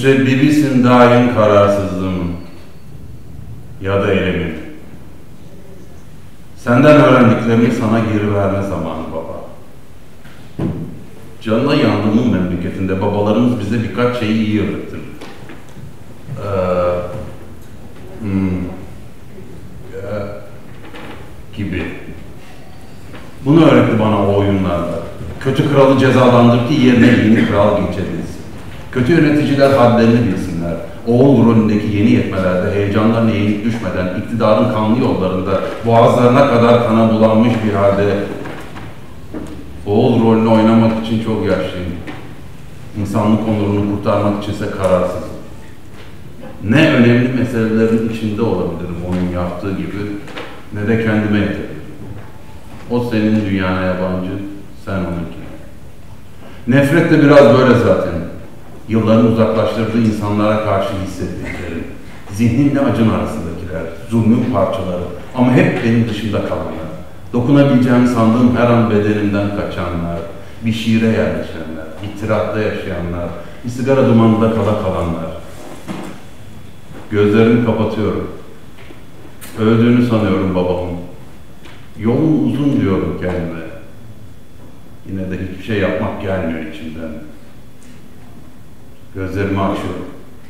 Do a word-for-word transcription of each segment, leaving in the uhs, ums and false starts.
Müsebbibisin daim kararsızlığım ya da elimin. Senden öğrendiklerimi sana geri verme zamanı baba. Canına yandığımın memleketinde babalarımız bize birkaç şeyi iyi öğretir. Ee, hmm, e, gibi. Bunu öğretti bana o oyunlarda. Kötü kralı cezalandır ki yerine yeni kral geçebilsin. Kötü yöneticiler hadlerini bilsinler. Oğul rolündeki yeni yetmelerde heyecanlarına yenik düşmeden iktidarın kanlı yollarında boğazlarına kadar kana bulanmış bir halde oğul rolünü oynamak için çok yaşlıyım. İnsanlık onurunu kurtarmak içinse kararsızım. Ne önemli meselelerin içinde olabilirim onun yaptığı gibi, ne de kendime yeterim. O senin dünyana yabancı, sen onunki. Nefret de biraz böyle zaten. Yılların uzaklaştırdığı insanlara karşı hissettiklerim. Zihninle acın arasındakiler, zulmün parçaları ama hep benim dışımda kalanlar. Dokunabileceğimi sandığım her an bedenimden kaçanlar, bir şiire yerleşenler, bir tiratta yaşayanlar, bir sigara dumanında kala kalanlar. Gözlerimi kapatıyorum. Öldüğünü sanıyorum babamın. Yolun uzun diyorum kendime. Yine de hiçbir şey yapmak gelmiyor içimden. Gözlerimi açıyorum.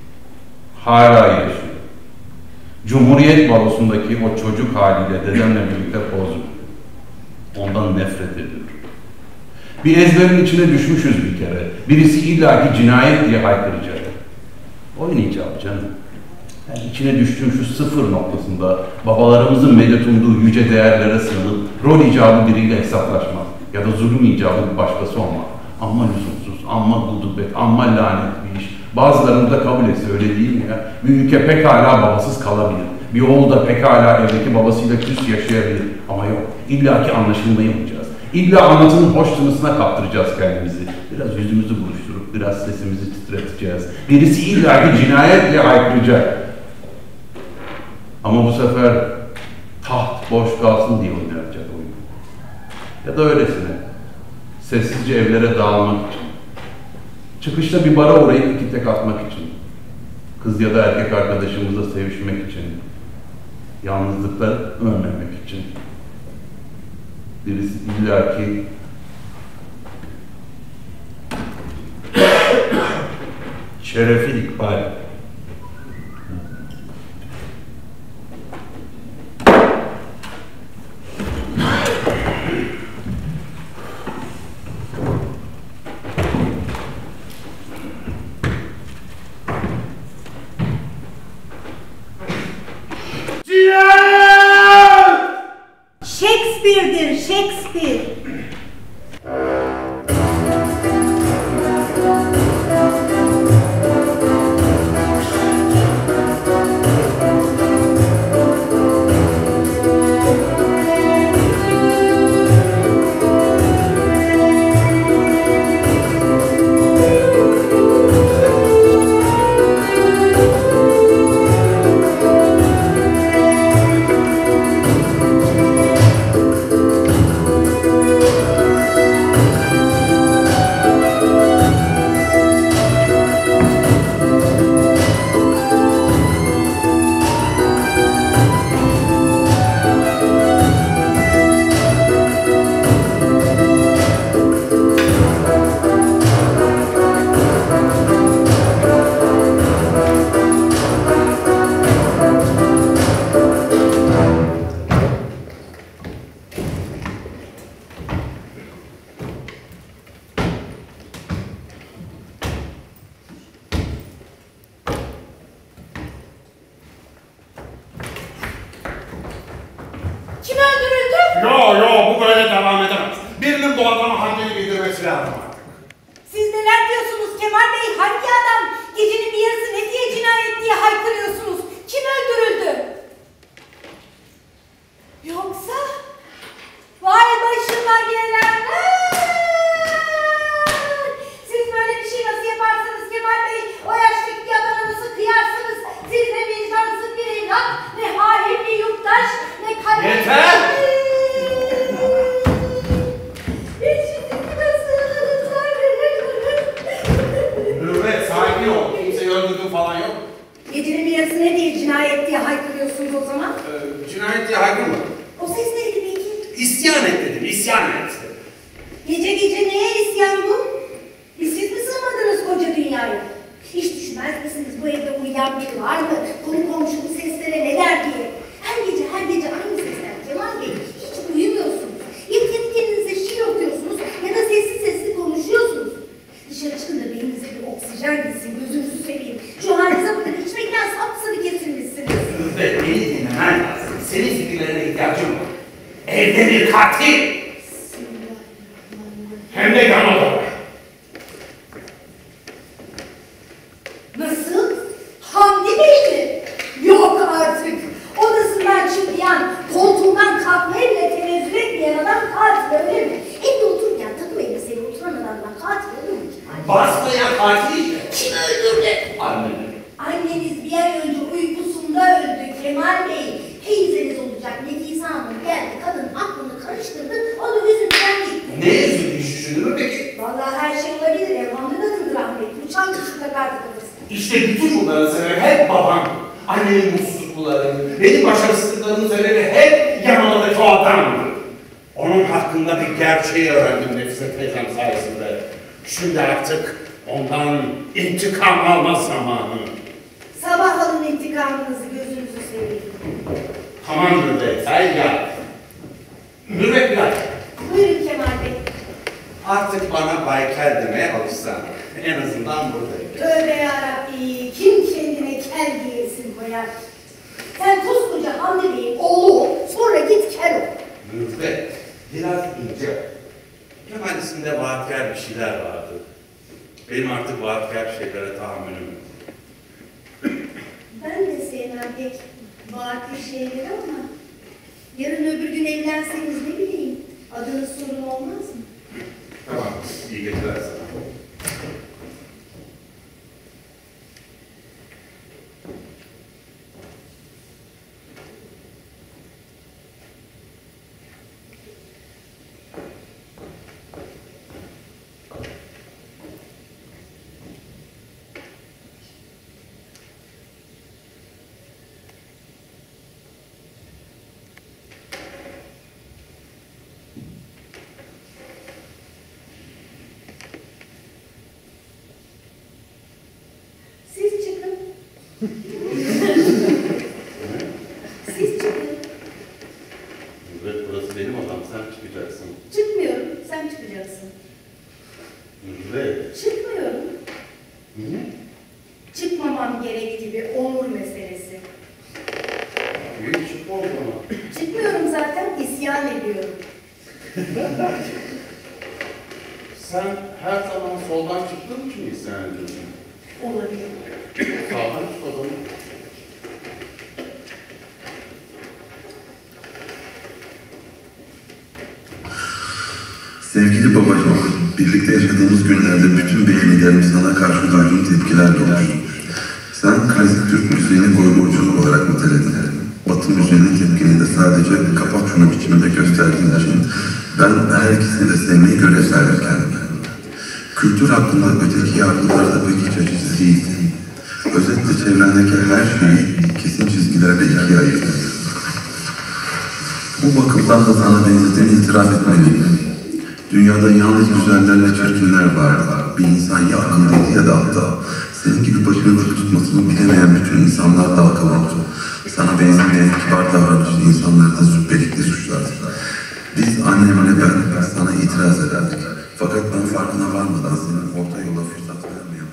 Hala yaşıyor. Cumhuriyet balosundaki o çocuk haliyle dedemle birlikte poz veriyor. Ondan nefret ediyorum. Bir ezberin içine düşmüşüz bir kere. Birisi illaki cinayet diye haykıracak. Oynayacağım canım. Yani içine düştüğüm şu sıfır noktasında babalarımızın medet umduğu yüce değerlere sığınıp rol icabı biriyle hesaplaşmak ya da zulüm icabı bir başkası olmak. Amma lüzumsuz, amma gudubet, amma lanet bir iş. Bazılarını da kabul etse öyle değil mi ya? Bir ülke pekala babasız kalabilir. Bir oğul da pekala evdeki babasıyla küs yaşayabilir. Ama yok, illaki anlaşılmayı bulacağız. İlla anlatının hoş tınısına kaptıracağız kendimizi. Biraz yüzümüzü buruşturup biraz sesimizi titreteceğiz. Birisi illaki cinayetle haykıracak. Ama bu sefer taht boş kalsın diye oynayacak oyun. Ya da öylesine. Sessizce evlere dağılmak için. Çıkışta bir bara uğrayıp iki tek atmak için. Kız ya da erkek arkadaşımızla sevişmek için. Yalnızlıkta ölmemek için. Birisi illaki şerefi ikbal. Shakespeare'dir, Shakespeare. Kim öldürüldü? Yo yo bu böyle devam edemez. Birinin bu adama haddini bildirmesi lazım. Siz neler diyorsunuz Kemal Bey? Hangi adam? Gecenin bir yarısı ne diye cinayet diye haykırıyorsunuz? Kim öldürüldü? Yoksa? Vay başıma gelenler! Siz böyle bir şey nasıl yaparsınız Kemal Bey? O yaştaki bir adama nasıl kıyarsınız? Siz ne vicdansız bir evlat, ne hain bir yurttaş, ne kalbi... Yeter! Hiç Gecenin bir yarısı ne diye cinayet diye haykırıyorsunuz o zaman? Ee, cinayet diye haykırmadım. O ses neydi peki? İsyan et dedim, isyan et. Gece gece neye isyan bu? Biz siz mi sığmadınız koca dünyaya? Hiç düşünmez misiniz bu evde uyuyan biri var mı? Konu komşu bu seslere ne der diye. Her gece her gece aynı sesler Kemal Bey. Hiç uyumuyorsunuz. Ya kendi kendinize şiir okuyorsunuz ya da sessiz sessiz konuşuyorsunuz. Dışarı çıkın da beyninize bir oksijen gitsin, gözünüzü seveyim. Şu halinize bakın, içmekten sapsarı kesilmişsiniz. Ve beni dinlemen lazım. Senin fikirlerine ihtiyacım var. Evde bir katil. Hem de yan odada. Nasıl? Hamdi Bey mi? Yok artık. Odasından çıkmayan, koltuğundan kalkmaya bile tenezzül etmeyen adam katil öyle mi? Evde otururken takım elbiseyle oturan adamdan katil olur mu ki? Basmayan katil işte. Kim öldürdü? Annem. Anneniz bir ay önce uykusunda öldü Kemal Bey. Teyzeniz olacak Nefise Hanım geldi, kadın aklını karıştırdı, o da üzüntüden gitti. Ne üzüldüğünü düşünür mü peki? Vallahi her şey olabilir, evhamda da kıldır rahmetli. Uçan kuşunda kartı kafası. İşte bütün bunların sebebi hep babam. Annemin mutsuzlukları, benim başarısızlıklarımın sebebi hep yan odadaki o adamdı. Onun hakkında bir gerçeği öğrendim Nefise teyzem sayesinde. Şimdi artık ondan intikam alma zamanı. Sabah alın intikamınızı, gözünüzü seveyim. Tamam Mürvet, hayır ya. Mürvet bir dakika. Buyurun Kemal Bey. Artık bana Baykel demeye alışsan. En azından buradayım. Tövbe yarabbi, kim kendine kel diyesin koyar? Sen koskoca Hamdi Bey'in oğlu ol, sonra git kel ol. Mürvet, biraz ince. Kemal isminde vaatkar bir şeyler vardı. Benim artık vaatkar şeylere tahammülüm yok. Ben de sevmem pek vaatli şeyleri ama yarın öbür gün evlenseniz ne bileyim, adınız sorun olmaz mı? Tamam, iyi geceler sana. Siz çıkın. Siz çıkın. Mürvet, burası benim odam, sen çıkacaksın. Çıkmıyorum, sen çıkacaksın. Mürvet. Çıkmıyorum. Niye? Çıkmamam gerektiği bir onur meselesi. Niye çıkma o zaman? Çıkmıyorum zaten, isyan ediyorum. Sen her zaman soldan çıktığın için mi isyan ediyorsun? Olabilir. Sağdan çık o zaman. Sevgili babacığım, birlikte yaşadığımız günlerde bütün beğenilerim sana karşı duyduğum tepkilerle oluştu. Sen klasik Türk müziğini goygoyculuk olarak niteledin. Batı müziğinin tepkini de sadece kapak şunu biçiminde gösterdiğin için ben her ikisini de sevmeyi görev saydım kendime. Kültür hakkında öteki yargılar da pek iç açıcı değildi. Özetle çevrendeki her şeyi kesin çizgilerle ikiye ayırdı. Bu bakımdan da sana benzediğini itiraf etmeliyim. Dünyada yalnız güzellerle çirkinler var. Bir insan ya akıllıydı ya da aptal. Senin gibi başını dik tutmasını bilemeyen bütün insanlar da akıl oldu. Sana benzemeyen kibar davranışlı insanları da züppelikle suçlardı. Biz annemle ben sana itiraz ederdik. Fakat ben farkına varmadan senin orta yola fırsat vermeyen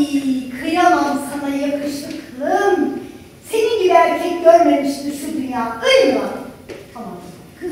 kıyamam sana yakışıklım. Senin gibi erkek görmemiştir şu dünya. Uyma. Tamam. Kız.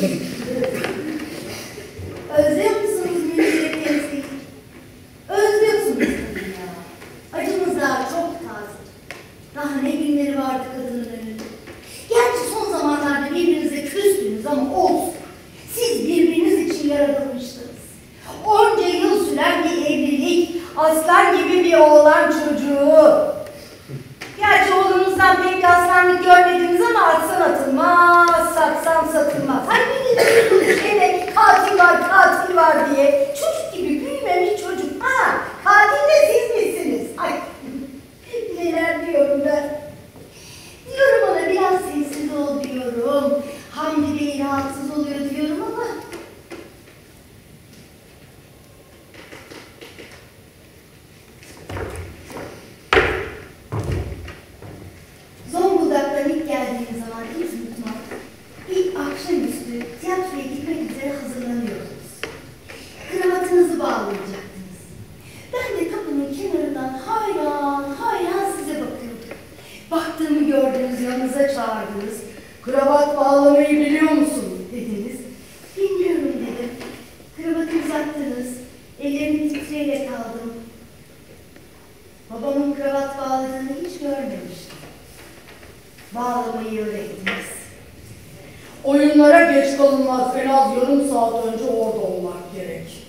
Özlüyor musunuz Münir'e temsil? Özlüyorsunuz tabii ya. Acımızlar çok taze. Daha ne günleri vardı kadının önünde. Gerçi son zamanlarda birbirinize küstünüz ama olsun. Siz birbiriniz için yaratılmıştınız. Onca yıl süren bir evlilik, aslan gibi bir oğlan çocuğu. Gerçi oğlunuzdan pek bir aslanlık görmediniz ama atsan atılmaz, satsam satılmaz. Hani biliyorsunuz gene katil var, katil var diye. Çocuk gibi büyümemiş çocuk. Ha, katil de siz misiniz? Ay, neler diyorum ben. Diyorum ona biraz sessiz ol diyorum. Hamdi Bey rahatsız oluyor diyorum ama... Zonguldak'tan ilk geldiğim zaman hiç unutmam. İlk akşamüstü tiyatroya gitmek üzere hazırlanıyordunuz. Kravatınızı bağlayacaktınız. Ben de kapının kenarından hayran hayran size bakıyordum. Baktığımı gördünüz, yanınıza çağırdınız. Kravat bağlamayı biliyor musun dediniz. Bilmiyorum dedim. Kravatı uzattınız. Ellerimi titreyerek aldım. Babamın kravat bağladığını hiç görmemiştim. Bağlamayı öğrettiniz. Oyunlara geç kalınmaz. En az yarım saat önce orada olmak gerek.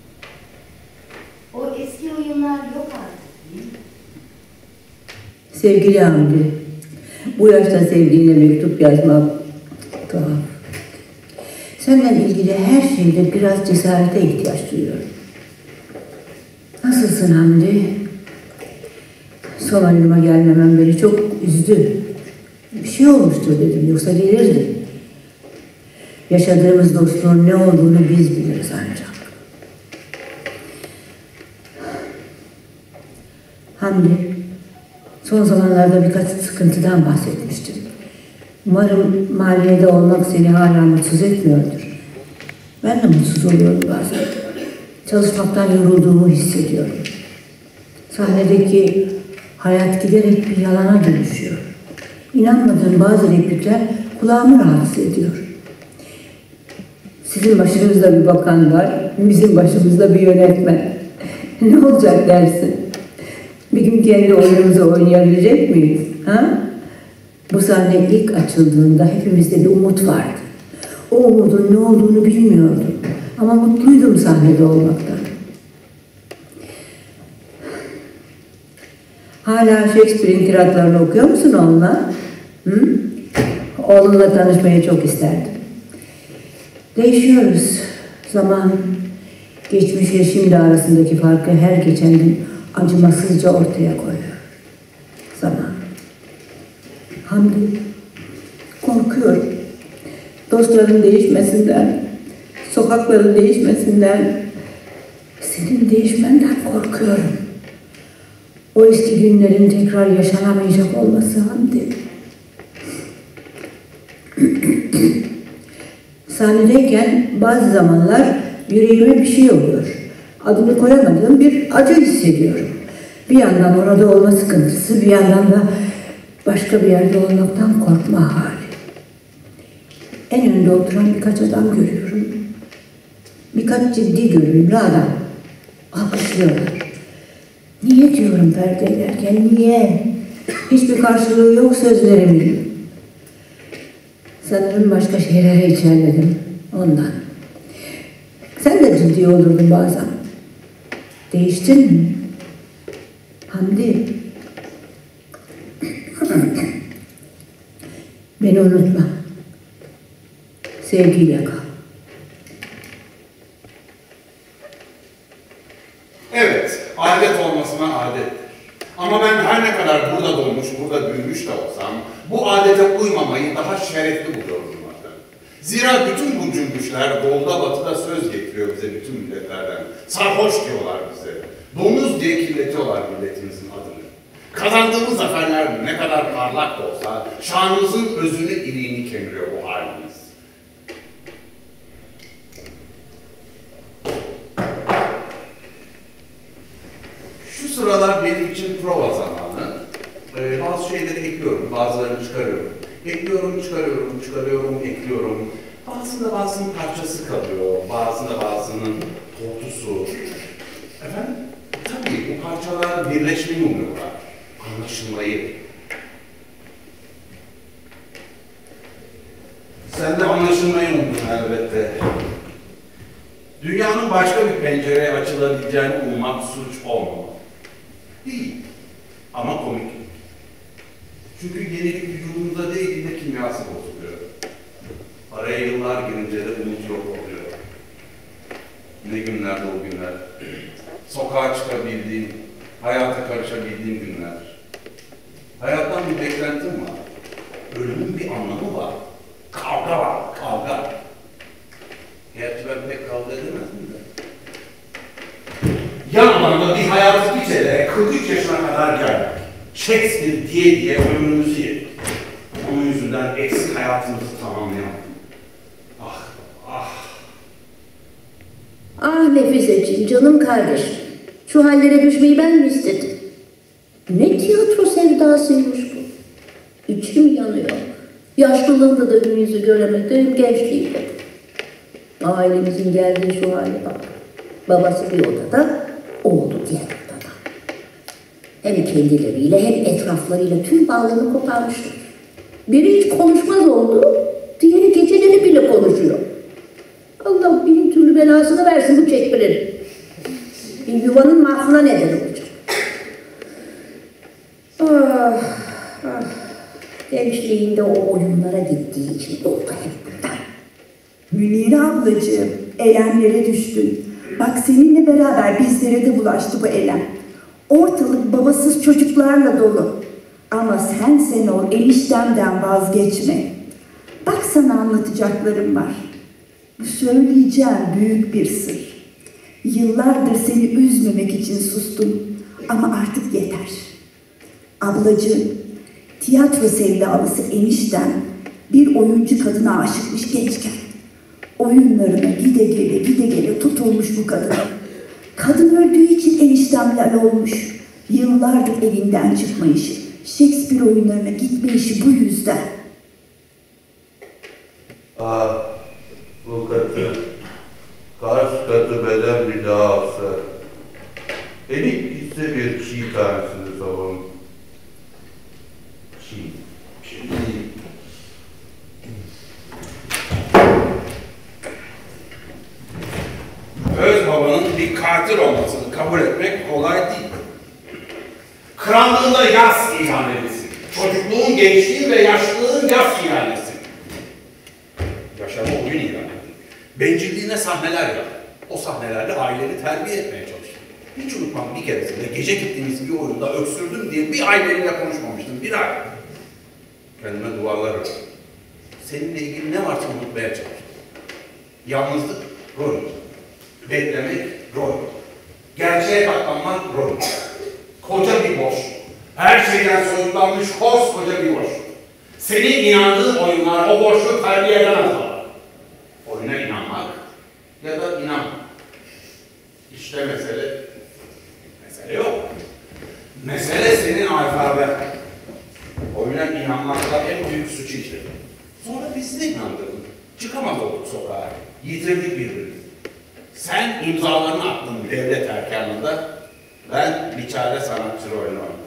O eski oyunlar yok artık değil mi? Sevgili Hamdi, bu yaşta sevdiğine mektup yazmak tuhaf. Senden ilgili her şeyde biraz cesarete ihtiyaç duyuyorum. Nasılsın Hamdi? Son ayıma gelmemem beni çok üzdü. Bir şey olmuştur dedim, yoksa gelirdim. Yaşadığımız dostluğun ne olduğunu biz biliriz ancak. Hamdi, son zamanlarda birkaç sıkıntıdan bahsetmiştim. Umarım maliyede olmak seni hala mutsuz etmiyordur. Ben de mutsuz oluyorum bazen. Çalışmaktan yorulduğumu hissediyorum. Sahnedeki hayat giderek bir yalana dönüşüyor. İnanmadığım bazı replikler kulağımı rahatsız ediyor. Sizin başınızda bir bakan var, bizim başımızda bir yönetmen. Ne olacak dersin? Bir gün kendi oyunumuzu oynayabilecek miyiz? Ha? Bu sahne ilk açıldığında hepimizde bir umut vardı. O umudun ne olduğunu bilmiyordum. Ama mutluydum sahnede olmaktan. Hala Shakespeare'in tiratlarını okuyor musun onunla? Hı? Oğlunla tanışmayı çok isterdim. Değişiyoruz. Zaman, geçmişle şimdi arasındaki farkı her geçen gün acımasızca ortaya koyuyor. Zaman. Hamdi, korkuyorum. Dostların değişmesinden, sokakların değişmesinden, senin değişmenden korkuyorum. O eski günlerin tekrar yaşanamayacak olması Hamdi. Sahnedeyken bazı zamanlar yüreğime bir şey oluyor. Adını koyamadığım bir acı hissediyorum. Bir yandan orada olma sıkıntısı, bir yandan da başka bir yerde olmaktan korkma hali. En önde oturan birkaç adam görüyorum. Birkaç ciddi görünümlü adam. Alkışlıyorlar. Niye diyorum perde ederken, niye? Hiçbir karşılığı yok sözlerimin. Sanırım başka şeylere içerledim ondan. Sen de ciddi olurdun bazen. Değiştin mi? Hamdi. Beni unutma. Sevgiyle kal. Evet, adet olmasına adettir. Ama ben her ne kadar burada doğmuş, burada büyümüş de olsam, bu adete uymamayı daha şerefli buluyorum zaten. Zira bütün bu cümbüşler doğuda batıda söz getiriyor bize bütün milletlerden. Sarhoş diyorlar bize. Domuz diye kirletiyorlar milletimizin adını. Kazandığımız zaferler ne kadar parlak da olsa, şanımızın özünü, iliğini kemiriyor bu halimiz. Şu sıralar beni benim için prova zamanı. Ee, bazı şeyleri ekliyorum, bazılarını çıkarıyorum. Ekliyorum, çıkarıyorum, çıkarıyorum, ekliyorum. Bazısında bazının parçası kalıyor, bazısında bazının tortusu. Efendim? Tabii bu parçalar birleşmeyi umuyorlar, anlaşılmayı. Sen de anlaşılmayı umdun elbette. Dünyanın başka bir pencereye açılabileceğini ummak suç olmamalı. Değil. Ama komik. Çünkü yenilik vücudunda değil, yine kimyası bozuluyor. Araya yıllar girince de umut yok oluyor. Ne günlerdi o günler. Sokağa çıkabildiğim, hayata karışabildiğim günler. Hayattan bir beklentim var. Ölümün bir anlamı var. Kavga var, kavga. Gerçi ben pek kavga edemezdim de. Yan alanda bir hayatı bir kere kırk üç yaşına kadar geldik. Shakespeare diye diye ömrümüzü yedik. Onun yüzünden eksik hayatımızı tamamlayamadık. Ah, ah. Ah Nefiseciğim, canım kardeşim. Şu hallere düşmeyi ben mi istedim? Ne tiyatro sevdasıymış bu. İçim yanıyor. Yaşlılığımda da gün yüzü göremedim, gençliğimde. Ailemizin geldiği şu hale bak. Babası bir odada, oğlu diğer odada. Hem kendileriyle hem etraflarıyla tüm bağlarını koparmışlar. Biri hiç konuşmaz oldu, diğeri geceleri bile konuşuyor. Allah bin türlü belasını versin bu çekmeleri. Bir yuvanın mahzuna neden olacak. Ah, ah. Gençliğinde o oyunlara gittiği için oldu hep bundan. Münire ablacığım, elemlere düştün. Bak seninle beraber bizlere de bulaştı bu elem. Ortalık babasız çocuklarla dolu. Ama sen sen o eniştemden vazgeçme. Bak sana anlatacaklarım var. Bu söyleyeceğim büyük bir sır. Yıllardır seni üzmemek için sustum. Ama artık yeter. Ablacığım, tiyatro sevdalısı enişten bir oyuncu kadına aşıkmış gençken. Oyunlarına gide gele gide gele tutulmuş bu kadın. Kadın öldüğü için eniştem lal olmuş. Yıllardır evinden çıkmayışı, Shakespeare oyunlarına gitmeyişi bu yüzden. Ah, bu katı, kaç katı beden bir daha alsa, beni gitse bir çiğ tanesini savun. Çiğ, çiğ. Öz babanın bir katil olmasını kabul etmek kolay değil. Krallığında yas ilan edilsin. Çocukluğun, gençliğin ve yaşlılığın yas ilan etsin. Yaşama oyun ilan edin. Bencilliğine sahneler yap. O sahnelerde aileleri terbiye etmeye çalış. Hiç unutmam, bir keresinde gece gittiğimiz bir oyunda öksürdüm diye bir aileyle konuşmamıştım. Bir ay. Kendime duvarlar ördüm. Seninle ilgili ne varsa unutmaya çalıştım. Yalnızlık, rol. Beklemek, rol. Gerçeğe katlanmak, rol. Koca bir boş. Her şeyden soyutlanmış koskoca bir boş. Senin inandığın oyunlar o boşluğu terbiye edemezler. Oyuna inanmak ya da inanmak. İşte mesele. Mesele yok. Mesele senin alfaben. Oyuna inanmakla en büyük suçu işledin. Sonra bizi de inandırdın. Çıkamaz olduk sokağa. Yitirdik birbirimizi. Sen imzalarını attın devlet erkanlığında, ben bir çare sanatçı rolünü oynadım.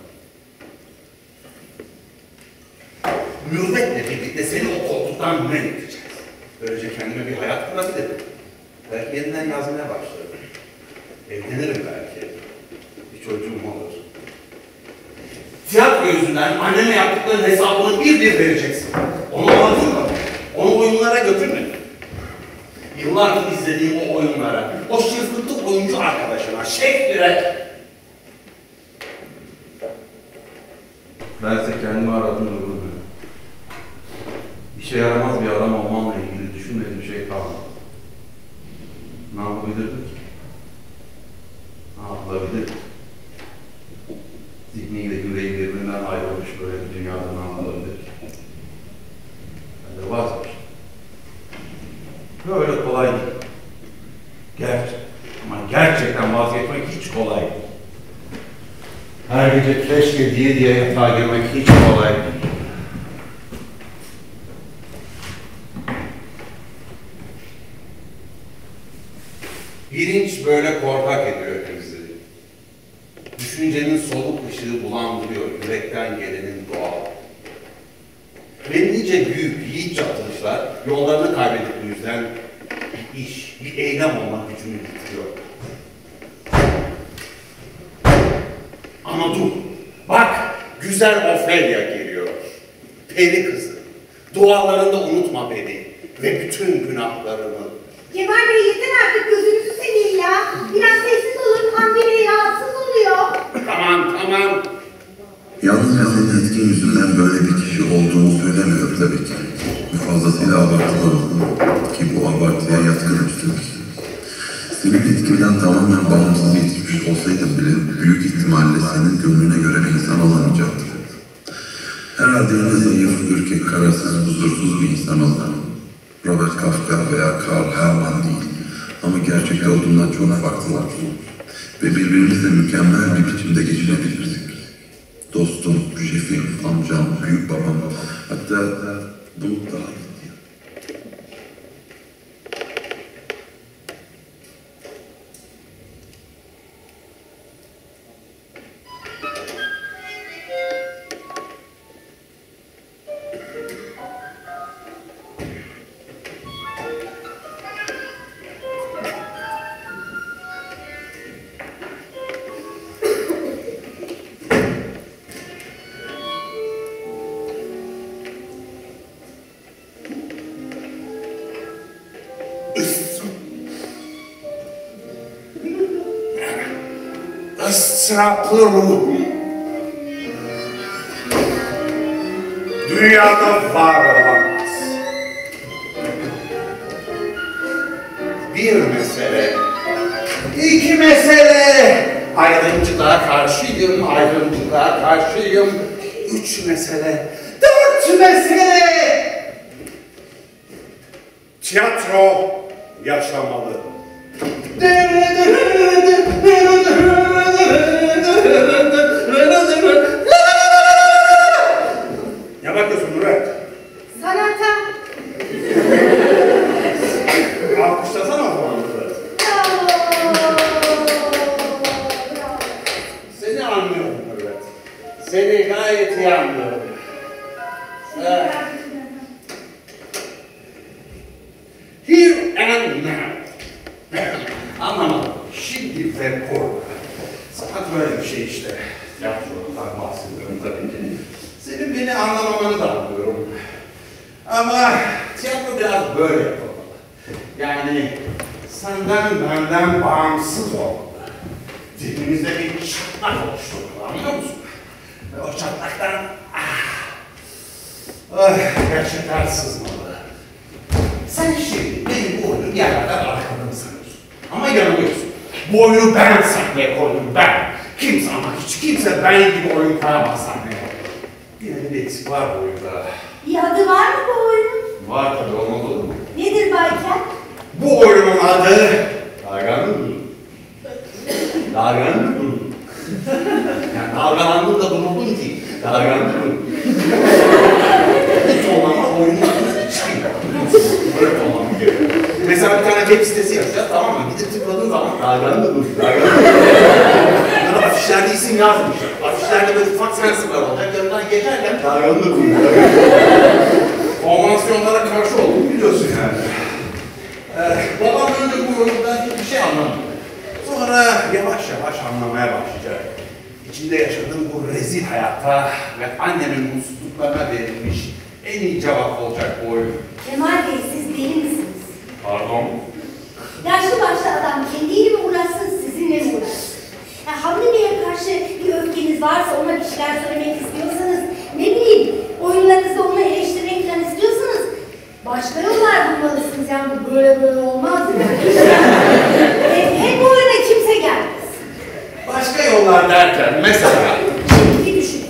Mürvetle birlikte seni o koltuktan men edeceğiz. Böylece kendime bir hayat kurabilirim. Belki yeniden yazmaya başlarım. Evlenirim belki. Bir çocuğum olur. Tiyatro yüzünden anneme yaptıkların hesabını bir bir vereceksin. Onu anlatırma. Onu oyunlara götürme. Yıllardır izlediğim o oyunlara, o şırfıntı oyuncu arkadaşına, Shakespeare'e. Bense kendimi aradım öldürdüm. İşe yaramaz bir adam olmamla ilgili düşünmediğim şey kalmadı. Ne yapabilirdik? Ne yapılabilir? Zihniyle yüreği birbirinden ayrılmış böyle bir dünyada ne yapılabilir? Ben de vazgeçtim. Böyle kolay değil. Gerçek. Ama gerçekten vazgeçmek hiç kolay değil. Her Her gece keşke diye diye yatağa girmek hiç kolay değil. Bilinç böyle korkak ediyor hepimizi. Düşüncenin soluk ışığı bulandırıyor yürekten gelenin doğal. Ve nice büyük, yiğitçe atılışlar yollarını kaybettiği yüzden bir iş, bir eylem olmak gücünü bitiriyor. Ama dur, bak güzel Ofelia geliyor. Peri kızı, dualarında unutma beni ve bütün günahlarımı. Kemal Bey yeter artık, gözünüzü seveyim ya. Biraz sessiz olun, Hamdi Bey rahatsız oluyor. Tamam, tamam. Yalnızca senin etkin yüzünden böyle bir kişi olduğunu söylemiyor tabii ki. Bu fazlasıyla abartılı oldu ki bu abartıya yatkın üstelik. Senin etkinden tamamen bağımsız yetişmiş olsaydım bile büyük ihtimalle senin gönlüne göre bir insan olamayacaktı. Herhalde yine zayıf, ürkek, kararsız, huzursuz bir insan oldu. Robert Kafka veya Karl Hermann değil ama gerçekte olduğundan çok farklılar. Ve birbirimizle mükemmel bir biçimde geçinebilirdik. Dostum, şefim, amcam, büyük babam, hatta bunu daha iyi. Israplı ruhum dünyada var olamaz. Bir mesele, iki mesele, ayrımcılığa karşıyım, ayrımcılığa karşıyım. Üç mesele, dört mesele. Tiyatro yaşamalı. Ne bakıyorsun Murat? Sanata. Alkışlasana o zaman Murat. Bravo. Seni anlıyorum Murat. Seni gayet iyi anlıyorum. Ee, here and now. Anlamadım. Şimdi ve burada. Sanat böyle bir şey işte. Tiyatrodan bahsediyorum tabii ki. Senin beni anlamamanı da anlıyorum. Ama tiyatro biraz böyle yapılmalı. Yani senden benden bağımsız olmalı. Zihnimizde bir çatlak oluşturmalı, anlıyor musun? Ve o çatlaktan ah, ah, gerçekler sızmalı. Sen şimdi benim bu oyunu bir yerlerden arkadan sanıyorsun. Ama yanılıyorsun. Bu oyunu ben sahneye koydum, ben. Kimse ama hiç kimse ben gibi oyun koyamaz sahneye. Yine de bir eksik var bu oyunda. Bir adı var mı bu oyunun? Var tabii, olmaz olur mu? Nedir Bayken? Bu oyunun adı... Darganlık. Darganlık. Yani dargalandım da duruldum ki. Darganlık. Hiç olmama oyunun adına çıkıyor. Böyle olmam gerekiyor. Mesela bir tane web sitesi yapacağız, tamam mı? Gidip tıkladığın zaman darganlık. Darganlık. Bunlara afişlerde isim yazmışlar. Afişlerde böyle ufak sensibler olacak. Yanından geçerken darganlık. Konvansiyonlara karşı olduğunu biliyorsun yani. Ee, babam önce bu oyundan hiçbir şey anlamadı. Sonra yavaş yavaş anlamaya başlayacak. İçinde yaşadığım bu rezil hayatta ve annemin mutsuzluklarına verilmiş en iyi cevap olacak bu oyun. Kemal Bey, siz deli misiniz? Pardon? Yaşlı başlı adam kendiyle mi uğraşsın, sizinle mi uğraşsın? Yani Hamdi Bey'e karşı bir öfkeniz varsa, ona bir şeyler söylemek istiyorsanız, ne bileyim, oyunlarınızda onu eleştirmek falan istiyorsanız, başka yollar bulmalısınız. Yani bu böyle böyle olmaz yani. Hem, hem bu oyuna kimse gelmez. Başka yollar derken mesela... Şimdi bir düşünün.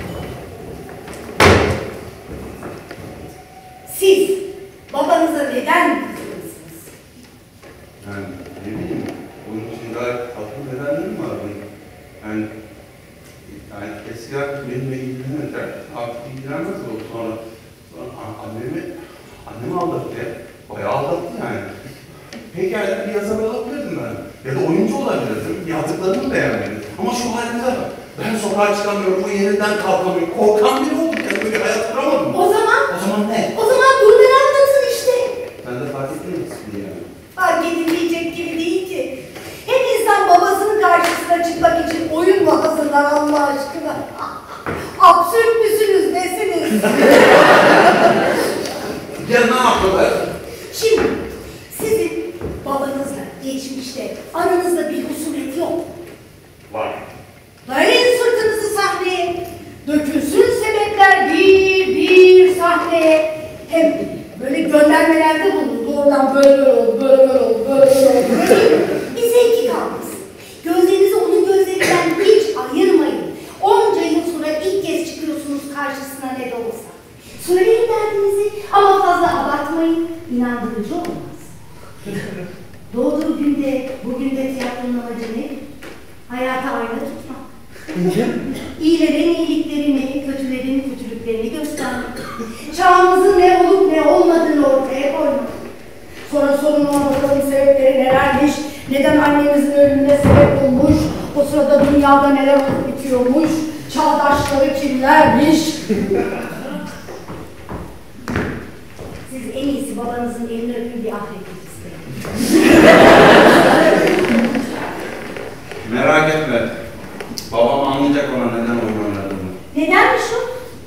Siz babanıza neden kızgınsınız? Yani ne bileyim, onun için gayet haklı nedenlerim var benim. Yani, Yani eskiden benimle ilgilenirken artık ilgilenmez oldu sonra. Sonra annemi, annemi aldattı ya. Bayağı aldattı yani. Peki yani bir yazar olabilirdim ben. Ya da oyuncu olabilirdim. Yazdıklarımı beğenmedim. Ama şu halimize bak. Ben sokağa çıkamıyorum, o yerinden kalkamıyorum. Korkan biri oldum yani böyle bir hayat kuramadım. O zaman? O zaman ne? O zaman bunları anlatın işte. Ben de fark etmiyorum yani. Fark edilmeyecek gibi değil ki. Hem insan babasının karşısına çıkmak için oyun mu hazırlar Allah aşkına? Absürt müsünüz, nesiniz? Ya ne yaptılar? Şimdi sizin babanızla geçmişte aranızda bir husumet yok. Var. Verin sırtınızı sahneye. Dökülsün sebepler bir bir sahneye. Hem böyle göndermelerde bulundu. Oradan böyle böyle oldu, böyle böyle oldu, böyle böyle oldu. Bir zevki kalmaz. Gözlerinizi onun gözlerinden hiç ayırmayın. Onca yıl sonra ilk kez çıkıyorsunuz karşısına ne de olsa. Söyleyin derdinizi ama fazla abartmayın. İnandırıcı olmaz. Doğduğu günde, bugün de tiyatronun amacı ne? Hayata ayna tutmak. İyilerin iyiliklerini, kötülerin kötülüklerini göstermek. Çağımızın ne olup ne olmadığını ortaya koymak. Sonra sorun olmadan sebepleri nelermiş, neden annemizin ölümüne sebep olmuş, o sırada dünyada neler olup bitiyormuş, çağdaşları kimlermiş. Siz en iyisi babanızın elini öpün bir ahretlik isteyin. Merak etme. Babam anlayacak ona neden oyun oynadığını. Nedenmiş o?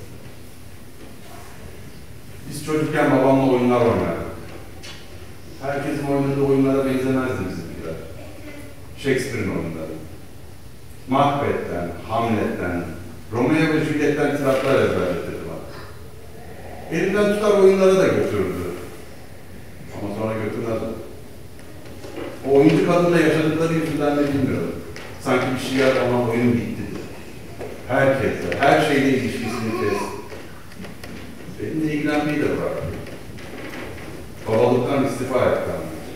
Biz çocukken babamla oyunlar oynardık. Herkesin oynadığı oyunlara benzemezdi bizimkiler. Shakespeare'in oyunları. Macbeth'ten, Hamlet'ten, Romeo ve Juliet'ten tiratlar ezberletirdi bana. Elimden tutar oyunlara da götürürdü. Ama sonra götürmezdi. O oyuncu kadınla yaşadıkları yüzünden de bilmiyorum. Sanki bir şey ama oyun bitti. Herkesle, her şeyle ilişkisini kesti. Benimle ilgilenmeyi de bıraktı. Babalıktan istifa etti.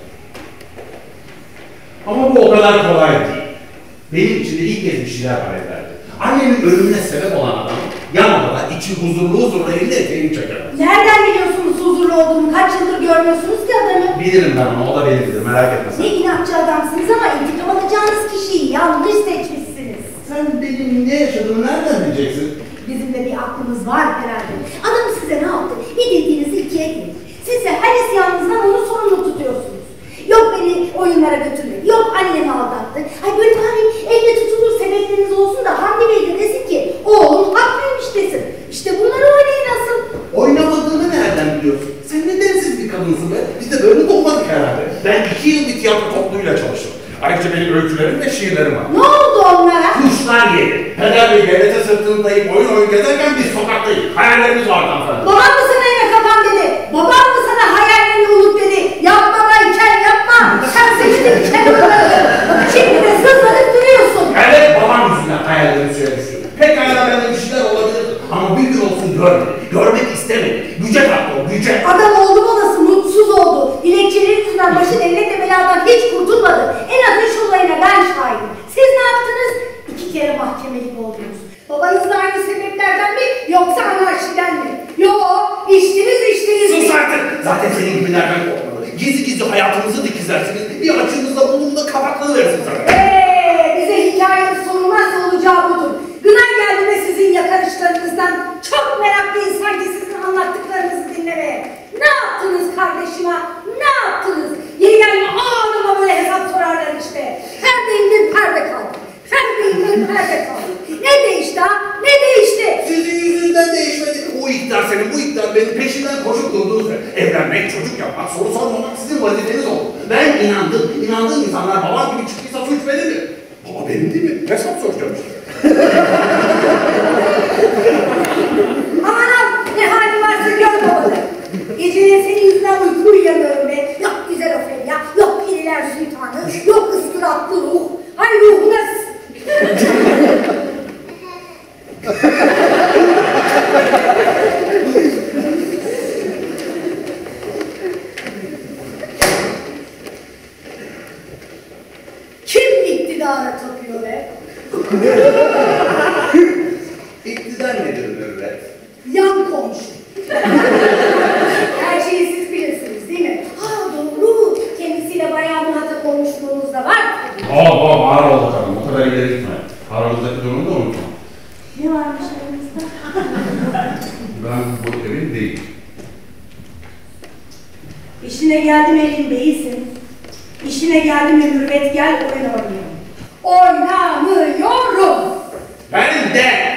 Ama bu o kadar kolay değil. Benim için de ilk kez bir şeyler hallederdi. Annemin ölümüne sebep olan adam yan odada içi huzurlu huzurlu elinde eteğini çeker. Nereden biliyorsunuz huzurlu olduğunu? Kaç yıldır görmüyorsunuz ki adamı? Bilirim ben ama o da beni bilir, merak etme sen. Ne inatçı adamsınız ama intikam alacağınız kişiyi yanlış seçmişsiniz. Sen benim ne yaşadığımı nereden bileceksin? Bizim de bir aklımız var herhalde. Adam size ne yaptı? Bir dediğinizi ikiye ekledi. Siz de her isyanınızdan onu sorumlu tutuyorsunuz. Yok beni oyunlara götürmedi, yok annemi aldattı. Ay böyle bari elle tutulur sebepleriniz olsun da Hamdi Bey de desin ki oğlum haklıymış desin. İşte bunları oynayın asıl. Oynamadığını nereden biliyorsun? Sen ne densiz bir kadınsın be. Biz de böyle doğmadık herhalde. Ben iki yıl bir tiyatro topluluğuyla çalıştım. Ayrıca benim öykülerim ve şiirlerim var. Ne oldu onlara? Kuşlar yedi. Peder Bey devlete sırtını dayayıp oyun oyun gezerken biz sokaktayız. Hayallerimiz vardı hanımefendi. Babam mı sana yine kafam dedi? Babam mı sana hayallerini unut dedi? Yapma Bayker yapma. Sen seçtin kenarları. Şimdi de sızlanıp duruyorsun. Evet babam yüzünden hayallerimi suya düştü. Pekala bende bir şeyler olabilir. Ama bir gün olsun görmedi. Görmek istemedi. Güce kalktı o güce. Adam oldu olası mutsuz oldu. Dilekçeleri yüzünden başı devlet ve beladan hiç kurtulmadı. En az üç olayına ben şahidim. Siz ne yaptınız? İki kere mahkemelik oldunuz. Babanız da aynı sebeplerden mi yoksa anarşiden mi? Yok, içtiniz içtiniz. Sus artık! Zaten senin gibilerden korkmadı. Gizli gizli hayatımızı dikizlersiniz. Bir açığınızda bulduğunda kapaklığı versin sana. Eee bize hikayenin sorulmazsa olacağı budur. Gına geldi ve sizin yakarışlarınızdan. Çok meraklıyım sanki sizin anlattıklarınızı dinlemeye. Ne yaptınız kardeşime? Ne yaptınız? Yeni gelme ağzıma böyle hesap sorarlar işte. Perde indir perde kaldı. Perde indir perde kaldı. Ne değişti ha? Ne değişti? Sizin yüzünüzden değişmedi. O iktidar senin, bu iktidar benim peşinden koşup durduğunuz evlenmek, çocuk yapmak, soru sormamak sizin vazifeniz oldu. Ben inandım. İnandığım insanlar babam gibi çıktıysa suç benim mi? Baba benim değil mi? Hesap soracağım işte. Aman ne hali varsa gör babalı. Geceleri senin yüzünden uyku uyuyamıyorum be. Yok güzel Ofelia, yok piriler sultanı, yok ıstıraplı ruh. Hay ruhu nasıl? varmış aramızda. Ben bu evin değil. İşine geldim elin beyisin. İşine geldim mürüvvet gel oyun oynayalım. Oynamıyorum. Benim de.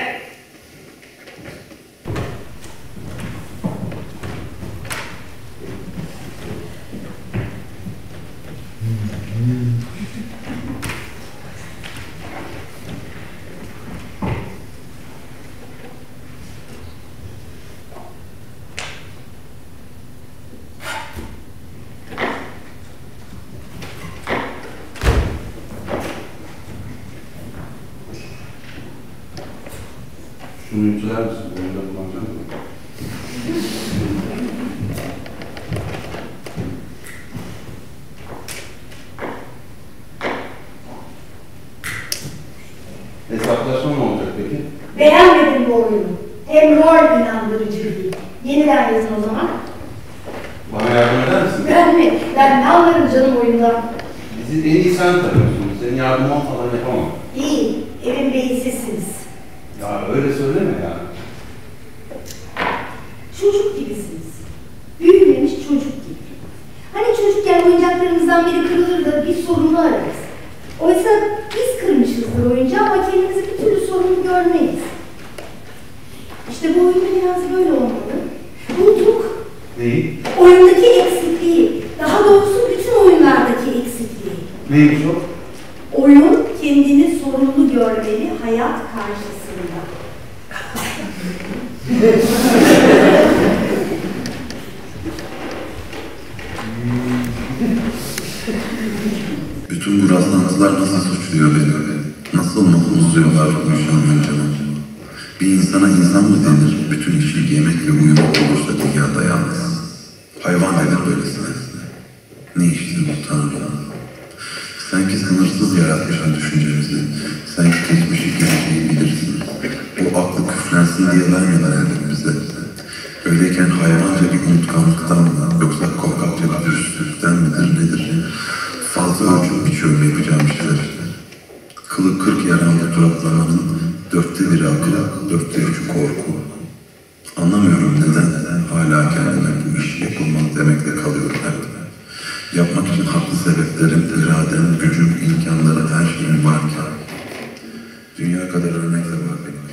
Şunu yutsular mısın? Bunu da kullanacak mısın? Hesaplaşma ne olacak peki? Beğenmedim bu oyunu. Hem rol inandırıcı değil. Yeniden yazın o zaman. Bana yardım eder misin? Ben mi? Ben ne anlarım canım oyundan? Bizi en iyi sen tanıyorsun. Senin yardımın falan yapamam. İyi, evin beyi sizsiniz. Ya öyle söyleme ya. Çocuk gibisiniz. Büyümemiş çocuk gibi. Hani çocukken oyuncaklarımızdan biri kırılır da bir sorunu ararız. Oysa biz kırmışızdır oyuncağı ama kendimizi bir türlü sorunu görmeyiz. İşte bu oyunda biraz böyle olmalı. Bulduk. Neyi? Oyundaki eksikliği, daha doğrusu bütün oyunlardaki eksikliği. Neymiş o? Oyun kendini sorumlu görmeli hayat karşısında. Bütün bu rastlantılar nasıl suçluyor beni? Nasıl mutsuzluyorlar uyuşanmayınca? Bir insana insan mı denir? Bütün işi yemek ve uyumak olursa dünyada yalnız. Hayvan denir böylesine. Ne iştir bu Tanrı? Sanki sınırsız yaratmışsın düşüncemizi. Sanki geçmişi geleceği bilirsin. Bu aklı küflensin diye vermeden elbet bize. Öyleyken hayvanca bir unutkanlıktan mı, yoksa korkakça bir dürüstlükten midir nedir? Fazla ölçüp biçiyorum yapacağım işler. Kılı kırk yaranlık duraklarının dörtte biri akıl, dörtte üçü korku. Anlamıyorum neden, neden hala kendime bu iş yapılmaz demekle kalıyorum hep. Yapmak için haklı sebeplerim, iradem, gücüm, imkanlarım, her şeyim varken dünya kadar örnek de var benim.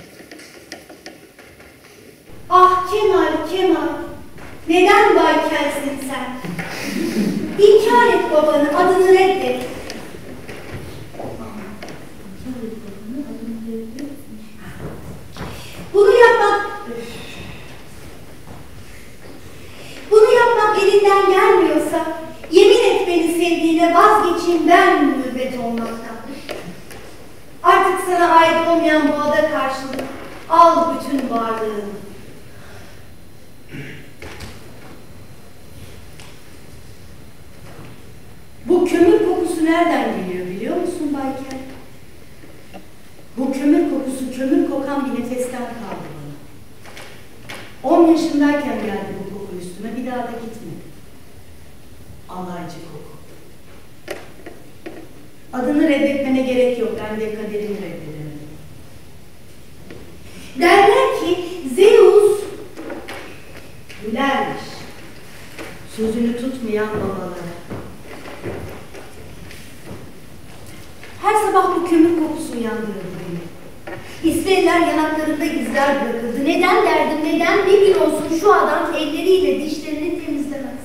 Ah Kemal, Kemal, neden baykelsin sen? İnkar et babanı, adını reddet. Bunu yapmak... Bunu yapmak elinden gelmiyorsa, yemin et beni sevdiğine vazgeçeyim ben mürüvvet olmaktan. Artık sana ait olmayan bu ada karşılık, al bütün varlığını. Bu kömür kokusu nereden geliyor biliyor musun Bayker? Bu kömür kokusu kömür kokan bir nefesten kaldı bana. On yaşındayken geldi bu koku üstüme, bir daha da gitmedi. Alaycı koku. Adını reddetmene gerek yok, ben de kaderini reddedemedim. Derler ki Zeus gülermiş. Sözünü tutmayan babalara. Her sabah bu kömür kokusu uyandırırdı beni. İsterler yanaklarında izler bırakırdı. Neden derdim, neden bir gün olsun şu adam elleriyle dişlerini temizlemez.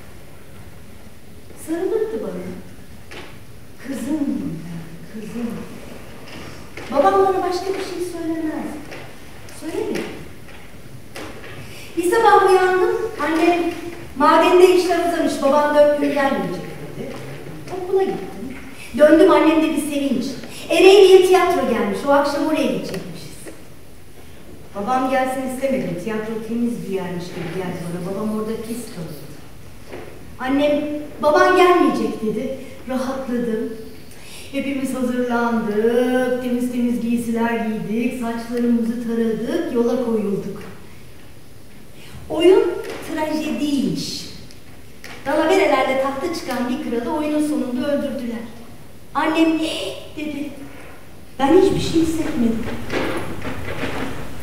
Sarılırdı bana. Kızım derdi, kızım. Babam bana başka bir şey söylemez. Söylemedi. Bir sabah uyandım, annem madende işler uzamış, babam dört gün gelmeyecek dedi. Okula gittim. Döndüm, annemde bir sevinç. Ereğli'ye tiyatro gelmiş, o akşam oraya gidecekmişiz. Babam gelsin istemedim, tiyatro temiz bir yermiş gibi geldi bana, babam orada pis kalırdı. Annem, baban gelmeyecek dedi, rahatladım. Hepimiz hazırlandık, temiz temiz giysiler giydik, saçlarımızı taradık, yola koyulduk. Oyun trajediymiş. Dalaverelerle tahta çıkan bir kralı oyunun sonunda öldürdüler. Annem dedi. Ben hiçbir şey hissetmedim.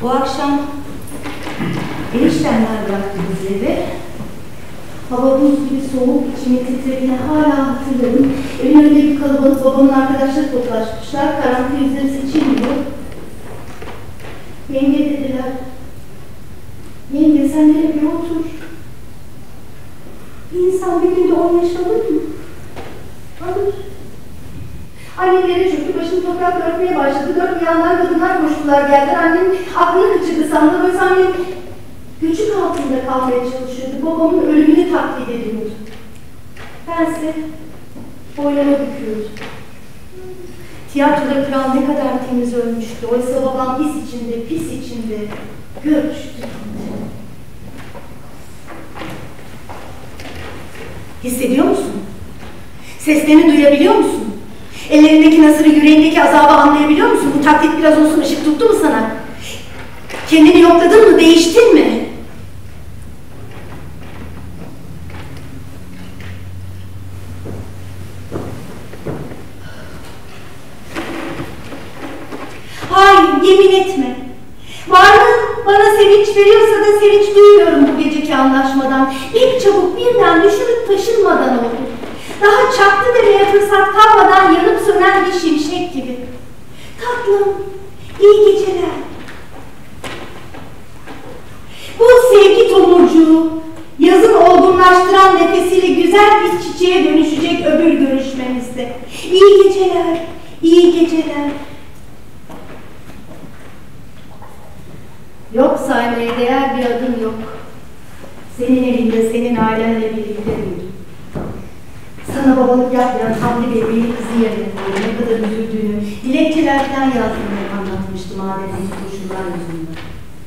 Bu akşam eniştemler bıraktı bizi eve. Hava buz gibi soğuk, içimi titrediğini hala hatırlarım. Evin önünde bir kalabalık, babamın arkadaşları toplaşmışlar. Karanlık yüzleri seçilmiyor. Yenge dediler. Yenge sen de bir otur. Bir insan bir günde on yaş alır mı? Alır. Annem yere çöktü, başını toprakla örtmeye başladı. Dört bir yandan kadınlar koştular geldiler. Annem aklını kaçırdı sandı. Oysa annem göçük altında kalmaya çalışıyordu. Babamın ölümünü taklit ediyordu. Bense boynuma büküyordu. Tiyatroda kral ne kadar temiz ölmüştü. Oysa babam pis içinde, pis içinde görmüştü. Hissediyor musun? Seslerini duyabiliyor musun? Ellerindeki nasırı, yüreğindeki azabı anlayabiliyor musun? Bu taklit biraz olsun ışık tuttu mu sana? Kendini yokladın mı? Değiştin mi? Hayır, yemin etme. Varlığın bana sevinç veriyorsa da sevinç duyuyorum bu geceki anlaşmadan. Bir çabuk birden düşünüp taşınmadan oldu. Daha çaktı demeye fırsat kalmadan yanıp sönen bir şimşek gibi. Tatlım, iyi geceler. Bu sevgi tomurcuğu, yazın olgunlaştıran nefesiyle güzel bir çiçeğe dönüşecek öbür görüşmemizde. İyi geceler, iyi geceler. Yok saymaya değer bir adım yok. Senin elinde, senin ailenle birlikte büyüdüm. Sana babalık yapmayan Hamdi Bey beni kızı yerine koydu. Ne kadar üzüldüğünü, dilekçelerden yazdığını anlatmıştım adetli koşullar yüzünden.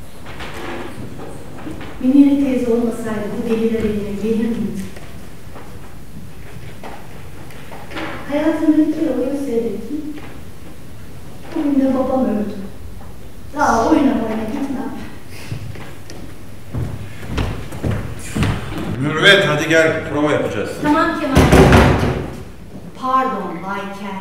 Münire teyze olmasaydı bu deliler eline gelir miydi? Hayatımın bir oyun seyrettim. Bugün de babam öldü. Daha oynamaya gitmem. Mürvet hadi gel prova yapacağız. Tamam Kemal. Pardon Bay Kel.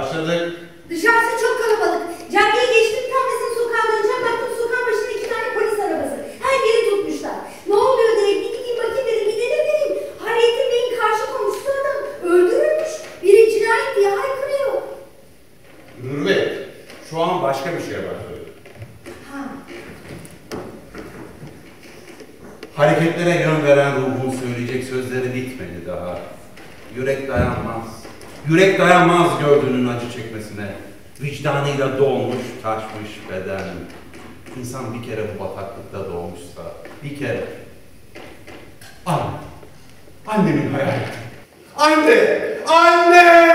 Başladık. Dışarısı çok kalabalık. Caddeye geçtim, tam bizim sokağa döneceğim. Baktım sokağın başında iki tane polis arabası. Her yeri tutmuşlar. Ne oluyor diye bir gideyim bakayım dedim. Gidelim dedim. Hayrettin Bey'in karşı komşusu adam öldürülmüş. Biri cinayet diye haykırıyor. Mürvet, şu an başka bir şeye başlıyor. Ha. Hareketlere yön veren ruhun söyleyecek sözleri bitmedi daha. Yürek dayanmaz. Yürek dayanmaz gördüğünün acı çekmesine. Vicdanıyla dolmuş, taşmış beden. İnsan bir kere bu bataklıkta doğmuşsa, bir kere. Anne. Annemin hayaleti. Anne! Anne!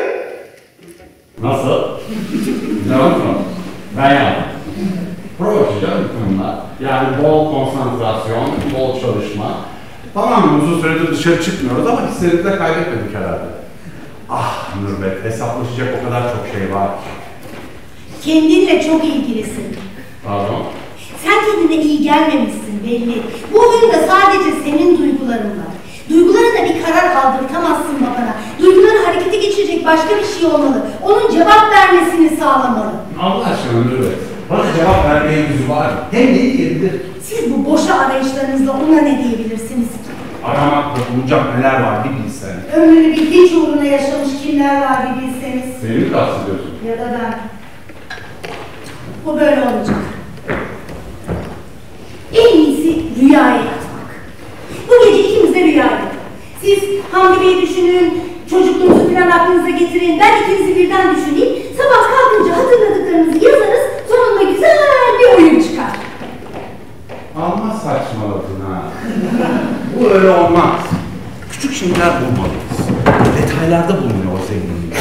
Nasıl? Güzel olmuş mu? Ben yaptım. Profesyonel bunlar. Yani bol konsantrasyon, bol çalışma. Tamam, uzun süredir dışarı çıkmıyoruz ama hislerimizi de kaybetmedik herhalde. Ah Mürvet, hesaplaşacak o kadar çok şey var ki. Kendinle çok ilgilisin. Pardon? Sen kendine iyi gelmemişsin belli. Bu oyunda sadece senin duyguların var. Duygularına bir karar aldırtamazsın babana. Duyguları harekete geçirecek başka bir şey olmalı. Onun cevap vermesini sağlamalı. Allah aşkına Mürvet, bana cevap vermeye yüzü var mı? Hem ne diyebilir? Siz bu boşa arayışlarınızla ona ne diyebilirsiniz ki? Aramakla bulacak neler var bir bilsen. Ömrünü bir hiç uğruna yaşamış kimler var bir bilseniz. Seni mi kastediyorsun? Ya da ben. Bu böyle olacak. En iyisi rüyaya yatmak. Bu gece ikimiz de rüya yapalım. Siz Hamdi Bey'i düşünün, çocukluğunuzu falan aklınıza getirin, ben ikinizi birden düşüneyim. Sabah kalkınca hatırladıklarınızı yazarız, sonunda güzel bir oyun çıkar. Amma saçmaladın ha. Bu öyle olmaz. Küçük şeyler bulmalıyız. Detaylarda bulunuyor o zenginlik.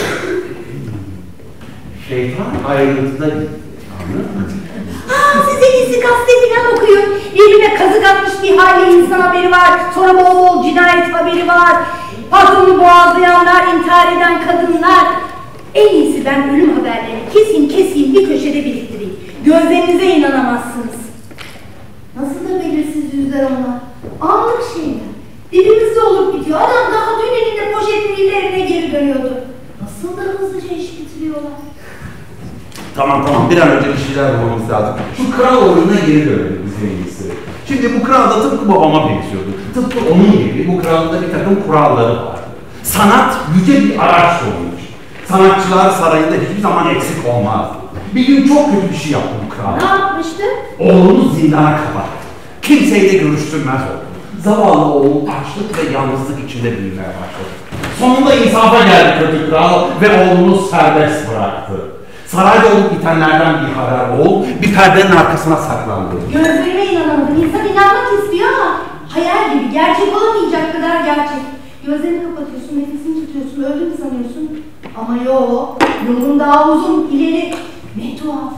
Şeytan ayrıntıda gitti. Anladın mı? Aa, siz en iyisi gazete falan okuyun. Birbirine kazık atmış bir hali insan haberi var. Sonra bol bol cinayet haberi var. Patronu boğazlayanlar, intihar eden kadınlar. En iyisi ben ölüm haberlerini keseyim keseyim bir köşede biriktireyim. Gözlerinize inanamazsınız. Nasıl da belirsiz yüzler onlar. Anlık şeyler. Dibimizde olup bitiyor. Adam daha dün elinde poşetleriyle evine geri dönüyordu. Nasıl da hızlıca iş bitiriyorlar. Tamam tamam, bir an önce bir şeyler bulmamız lazım. Şu kral oyununa geri dönelim biz en iyisi. Şimdi bu kral da tıpkı babama benziyordu. Tıpkı onun gibi bu kralın da bir takım kuralları vardı. Sanat yüce bir araç olmuş. Sanatçılar sarayında hiçbir zaman eksik olmazdı. Bir gün çok kötü bir şey yaptı bu kral. Ne yapmıştı? Oğlunu zindana kapattı. Kimseyle görüştürmez oldu. Zavallı oğul açlık ve yalnızlık içinde büyümeye başladı. Sonunda insafa geldi kötü kral ve oğlunu serbest bıraktı. Sarayda olup bitenlerden bir haber oğul bir perdenin arkasına saklandı. Gözlerime inanamadım. İnsan inanmak istiyor ama hayal gibi, gerçek olamayacak kadar gerçek. Gözlerini kapatıyorsun, nefesini tutuyorsun, öldüğünü sanıyorsun. Ama yok, yolun daha uzun, ileri. Ne tuhaf.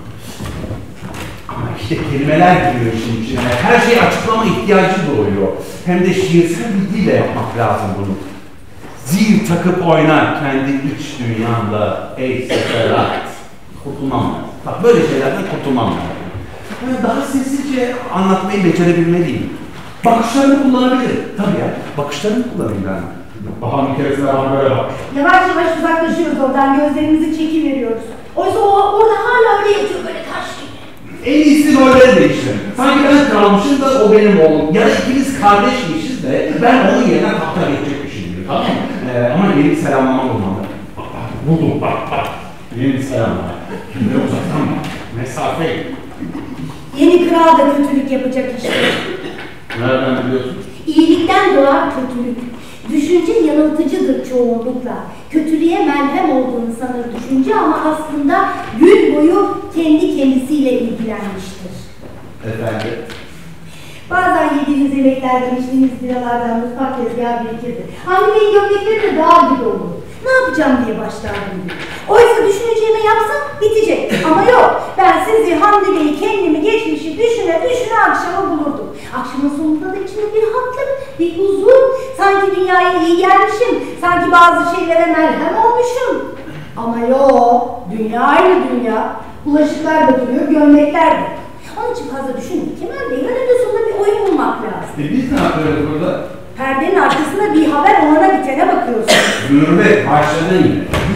Ama işte kelimeler giriyor işin içine. Her şey açıklama ihtiyacı doğuyor. Hem de şiirsel bir dille yapmak lazım bunu. Zil takıp oynar kendi iç dünyanda ey seferat. Kurtulmam lazım. Bak böyle şeylerden kurtulmam lazım. Yani daha sessizce anlatmayı becerebilmeliyim. Bakışlarını kullanabilirim. Tabii ya, bakışlarını kullanayım ben. Bahan bir keresinde bana böyle bak. Yavaş yavaş uzaklaşıyoruz oradan, gözlerimizi çekiveriyoruz. Oysa o orada hala öyle yatıyor, böyle taş gibi. En iyisi rolleri değiştirelim. Sanki ben kralmışım da o benim oğlum. Ya da ikimiz kardeşmişiz de ben onun yerine tahta geçecekmişim gibi. Tamam mı? Ee, ama yeni bir selamlama bulmalı. Bak bak, buldum bak bak. Yeni bir selamlama. Şimdi uzaktan mı? Mesafe. Yeni kral da kötülük yapacak işte. Nereden biliyorsun? İyilikten doğar kötülük. Düşünce yanıltıcıdır çoğunlukla. Kötülüğe melhem olduğunu sanır düşünce ama aslında gün boyu kendi kendisiyle ilgilenmiştir. Efendim? Bazen yediğiniz yemeklerden, içtiğiniz biralardan mutfak tezgahı birikirdi. Hamdi Bey'in gömlekleri de dağ gibi olur. Ne yapacağım diye başlardım. Oysa düşüneceğimi yapsam bitecek. Ama yok, ben sizi, Hamdi Bey'i, kendimi, geçmişi düşüne düşüne akşamı bulurdum. Akşamın sonunda da içinde bir rahatlık, bir huzur. Sanki dünyaya iyi gelmişim, sanki bazı şeylere merhem olmuşum. Ama yok, dünya aynı dünya. Bulaşıklar da duruyor, gömlekler de. Onun için fazla düşünmeyin Kemal Bey, önünde sonunda bir oyun bulmak lazım. E biz ne yapıyoruz burada? Perdenin arkasında bir haber olana bitene bakıyorsunuz. Mürvet başladın yine.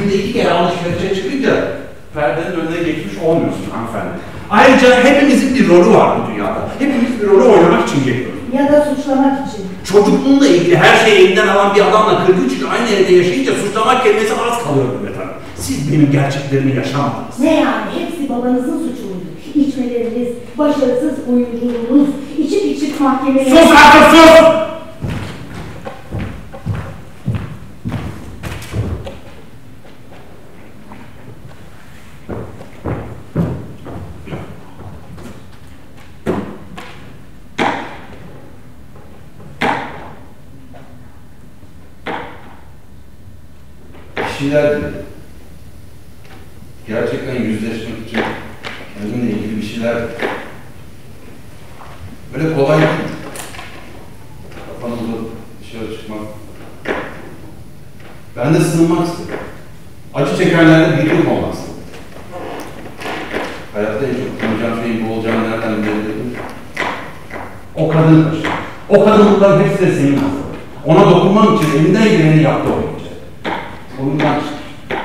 günde iki kere alışverişe çıkınca perdenin önüne geçmiş olmuyorsun hanımefendi. Ayrıca hepimizin bir rolü var bu dünyada. Hepimiz bir rolü oynamak için geliyoruz. Ya da suçlamak için. Çocukluğunla ilgili her şeyi elinden alan bir adamla kırk üç yıl aynı evde yaşayınca suçlamak kelimesi az kalıyor Mehmet Hanım. Siz benim gerçeklerimi yaşamadınız. Ne yani? Hepsi babanızın suçu muydu? İçmeleriniz, başarısız oyunculuğunuz, içip içip mahkemeye... Sus artık sus! Bir şeyler dedi. Gerçekten yüzleşmek için kendimle ilgili bir şeyler dedi. Böyle kolay değil. Kafanızı dışarı çıkmak. Ben de sığınmak istedim. Acı çekenlerle birlik olmak istedim. Hayatta en çok tanıyacağım şeyin bu olacağını nereden bilebilirim? O kadın taşı. O kadın bunların hepsi de senin hastalığı. Ona dokunmam için elinden geleni yaptı o gece. Oyundan çıkmış.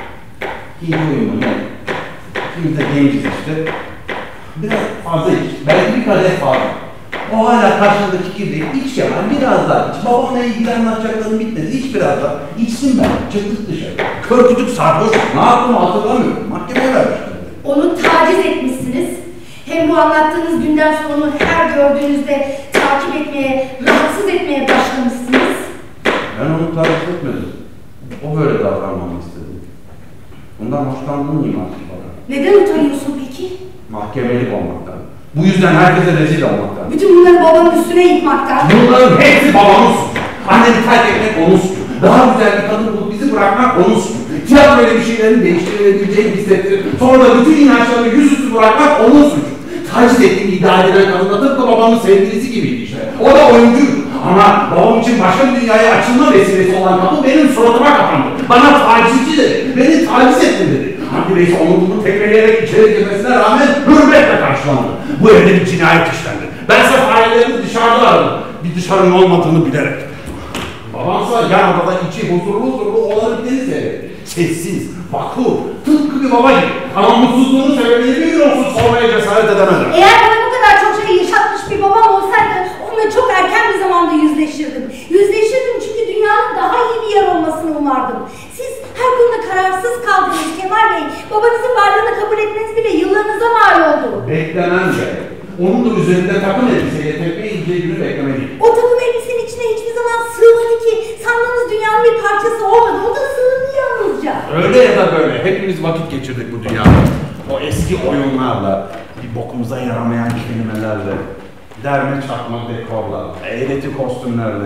İyice oyundan yani. Şimdi de genciz işte. Biraz fazla iç. Belki bir kadeh fazla. O hala karşındaki kirliği iç Kemal, biraz daha iç. Babamla ilgili anlatacaklarım bitmedi. İç biraz daha. İçtim ben. Çıktık dışarı. Kör kütük sarhoş. Ne yaptığımı hatırlamıyorum. Mahkemeye vermiştim. Onu taciz etmişsiniz. Hem bu anlattığınız günden sonra onu her gördüğünüzde takip etmeye, rahatsız etmeye başlamışsınız. Ben onu takip etmedim. O böyle davranmamı istedi. Bundan hoşlandığını mıyım artık bana? Neden utanıyorsun peki? Mahkemelik olmaktan. Bu yüzden herkese rezil olmaktan. Bütün bunları babanın üstüne yıkmaktan. Bunların hepsi babamın suçu. Annemi terk etmek onun suçu. Daha güzel bir kadın bulup bizi bırakmak onun suçu. Tiyatroyla bir şeylerin değiştirilebileceğini hissettirip sonra da bütün inançlarını yüzüstü bırakmak onun suçu. Taciz ettiğini iddia edilen kadın da tıpkı babamın sevgilisi gibiydi işte. O da oyuncuydu. Ama babam için başka bir dünyaya açılma vesilesi olan kapı benim suratıma kapandı. Bana tacizci dedi. Beni taciz etti dedi. Hamdi Bey ise onun bunu tekrarlayarak içeri girmesine rağmen hürmetle karşılandı. Bu evde bir cinayet işlendi. Bense faillerini dışarıda aradım. Bir dışarının olmadığını bilerek. Babamsa yan odada içi huzurlu huzurlu olanı biteni seyretti. Sessiz, vakur, tıpkı bir baba gibi. Ama mutsuzluğunun sebebini bir gün olsun sormaya cesaret edemedi. Eğer bana bu kadar çok şey yaşatmış bir babam olsaydı onunla çok erken bir zamanda yüzleşirdim. Yüzleşirdim çünkü dünyanın daha iyi bir yer olmasını umardım. Siz her konuda kararsız kaldınız Kemal Bey. Babanızın varlığını kabul etmeniz bile yıllarınıza mal oldu. Beklemem gerek. Onun da üzerinde takım elbiseyle tekme ince günü beklemeliyim. O takım elbisenin içine hiçbir zaman sığmadı ki. Sandığınız dünyanın bir parçası olmadı. O da sığındı yalnızca. Öyle ya da böyle. Hepimiz vakit geçirdik bu dünyada. O eski oyunlarla, bir bokumuza yaramayan kelimelerle, derme çakma dekorlarla, eğreti kostümlerle.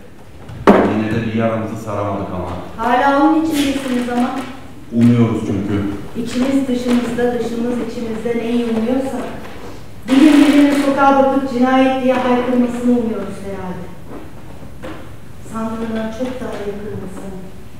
Yine de bir yaramızı saramadık ama. Hala onun içindesiniz ama. Umuyoruz çünkü. İçimiz dışımızda, dışımız içimizde neyi umuyorsa. Bir gün birinin sokağa bakıp cinayet diye haykırmasını umuyoruz herhalde. Sandığından çok daha yakınmasını.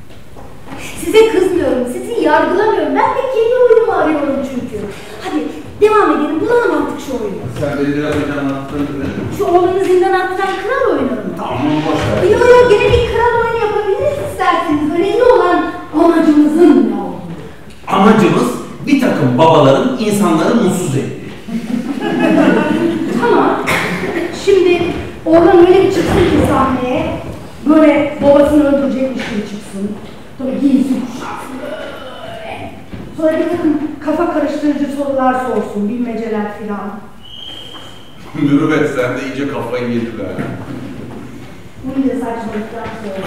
Size kızmıyorum, sizi yargılamıyorum. Ben de kendi oyunumu arıyorum çünkü. Hadi devam edelim, bulalım artık şu oyunu. Sen beni biraz önce anlattığını bilelim. Şu oğlunu zindan attıran kral oyunu mu? Tamam, boş ver. Yok yok, gene bir kral oyunu yapabiliriz isterseniz. Önemli olan amacımızın ne olduğu. Amacımız bir takım babaların insanları mutsuz ettiği. Tamam. Şimdi oradan öyle bir çıksın ki sahneye, böyle babasını öldürecekmiş gibi çıksın. Böyle giysin kuşaksın böyle. Sonra bir takım kafa karıştırıcı sorular sorsun, bilmeceler filan. Mürüvvet, sen de iyice kafayı yedin ha. Bunu da saçmalıktan sonra.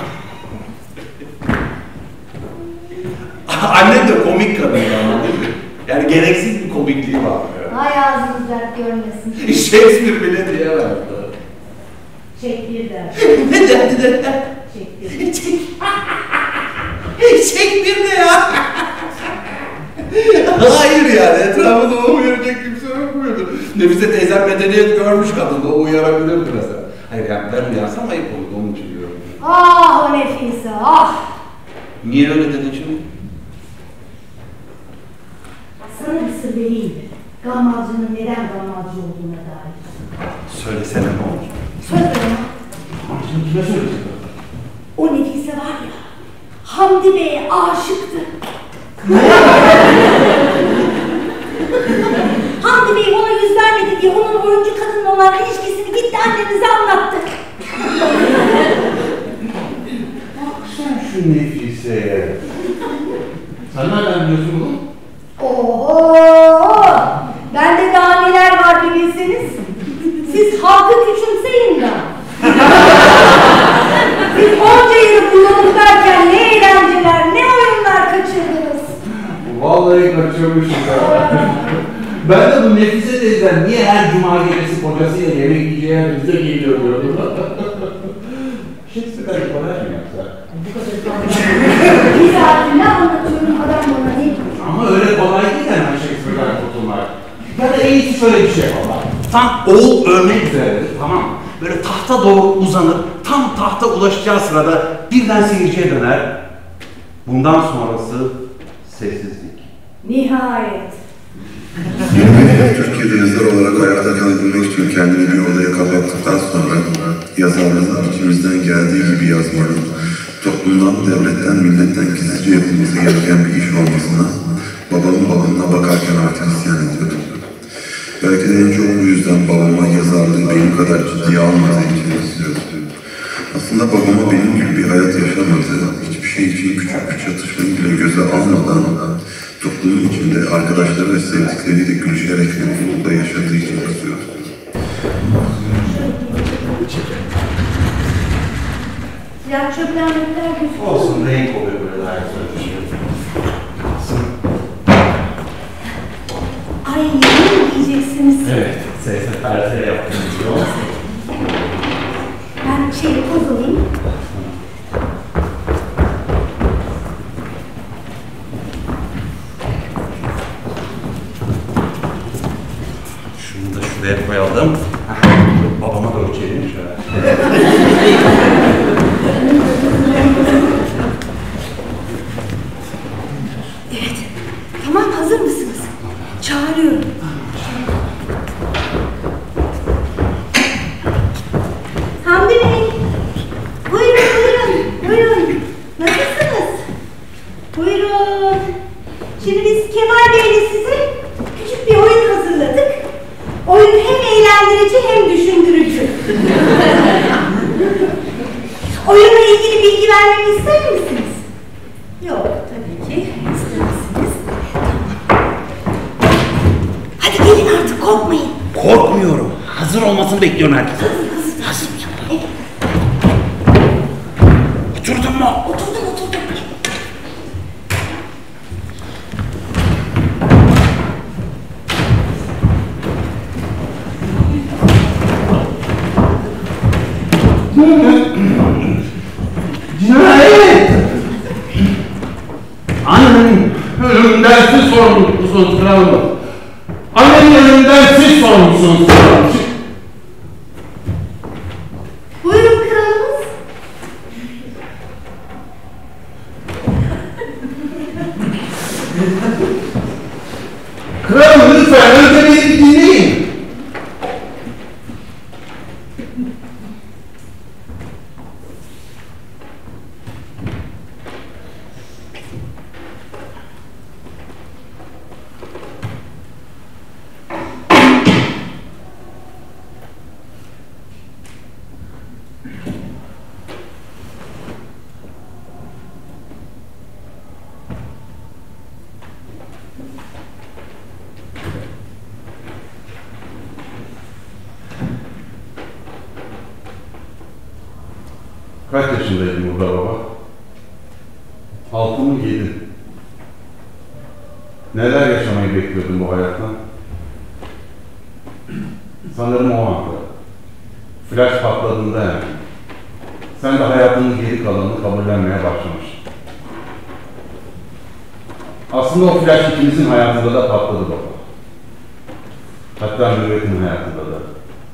Annem de komik kadın ama değil mi? Yani gereksiz bir komikliği var. Ay ağzınız dert görmesin. Shakespeare bile diyemez. Shakespeare der. Ne derdi de? Shakespeare. Shakespeare ne ya? Hayır yani, etrafında o uyaracak kimse yok muydu? Nefise teyzem medeniyet görmüş kadın, o uyarabilirdi mesela. Hayır yani ben uyarsam ayıp olurdu, onun için diyorum. Ah o Nefise, ah! Niye öyle dedin şimdi? Sana bir sır vereyim mi? Gammalcının neden gammalcı olduğuna dair. Söylesene ne olur. Söz veremem. Ama şimdi kime söyleyecekler? O Nefise var ya, Hamdi Bey'e aşıktı. Hamdi Bey ona yüz vermedi diye onun oyuncu kadınla olan ilişkisini gitti annenize anlattı. Bak sen şu Nefise'ye. Sen nereden biliyorsun bunu? Oho! Bende daha neler var bir bilseniz. Siz halkı küçümseyin ya. Siz onca yıl kullanıp derken ne eğlenceler, ne oyunlar kaçırdınız. Vallahi kaçırmışım ya. Ben de bu Nefise teyzen niye her cuma gecesi kocasıyla yemek yiyeceğe bize geliyor diyordum. Shakespeare'den kolay mı yapsa? Bir saatinde anlatıyorum adam bana ne diyor. Ama öyle kolay değil hemen Shakespeare'den kurtulmak. Ya da en iyisi şöyle bir şey yapalım. Tam oğul ölmek üzeredir, tamam mı? Böyle tahta doğru uzanır, tam tahta ulaşacağı sırada birden seyirciye döner. Bundan sonrası sessizlik. Nihayet. Yeni Türkiye'de yazar olarak hayata kalabilmek için kendini bir odaya kapattıktan sonra yazarlığın içimizden geldiği gibi yazmanın, toplumdan, devletten, milletten gizlice yapılması gereken bir iş olmasına babamın balonuna bakarken artık isyan ediyordum. Belki de en çok bu yüzden babama yazarlığı benim kadar ciddiye almadığı için istiyordum. Aslında babama benim gibi bir hayat yaşamadığı, hiçbir şey için küçük bir çatışmayı bile göze almadan, toplumun içinde arkadaşları ve sevdikleriyle gülüşerek mutlulukla yaşadığı için kızıyordu. Ya çöplenmekler gözüküyor. Olsun, renk oluyor böyle daha güzel. Ay ne diyeceksiniz? Evet, sesle terse yaptım diyor. Ben şey poz alayım. Şunu da şuraya koyalım. Babama da ölçelim şöyle. Evet. Tamam hazır mısınız? Çağırıyorum. Hamdi Bey. Buyurun buyurun. Buyurun. Nasılsınız? Buyurun. Şimdi biz Kemal Bey'le size küçük bir oyun hazırladık. Oyun hem eğlendirici hem düşündürücü. Oyunla ilgili bilgi vermemi ister misiniz? Yok tabii ki istemezsiniz. Hadi gelin artık korkmayın. Korkmuyorum. Hazır olmasını bekliyorum herkese. Hazır mısın? Evet. Oturdun mu? Oturdum oturdum. Cinayet! Annenin ölümünden siz sorumlusunuz kralım. Annenin ölümünden siz sorumlusunuz kralım. Buyurun kralımız. Kralım lütfen önce beni dinleyin. Kaç yaşındaydın burada baba? Altı mı yedi? Neler yaşamayı bekliyordun bu hayattan? Sanırım o anda. Flash patladığında yani. Sen de hayatının geri kalanını kabullenmeye başlamıştın. Aslında o flash ikimizin hayatında da patladı baba. Hatta Mürvet'in hayatında da.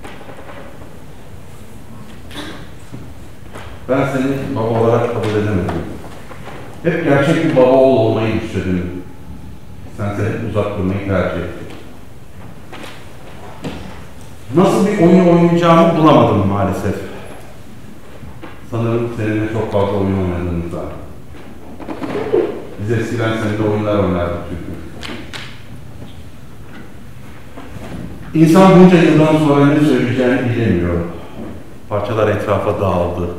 Ben seni baba olarak kabul edemedim. Hep gerçek bir baba oğul olmayı istedim. Sense hep uzak durmayı tercih ettin. Nasıl bir oyun oynayacağımı bulamadım maalesef. Sanırım seninle çok fazla oyun oynadığımızda. Biz eskiden seninle oyunlar oynardık çünkü. İnsan bunca yıldan sonra ne söyleyeceğini bilemiyor. Parçalar etrafa dağıldı.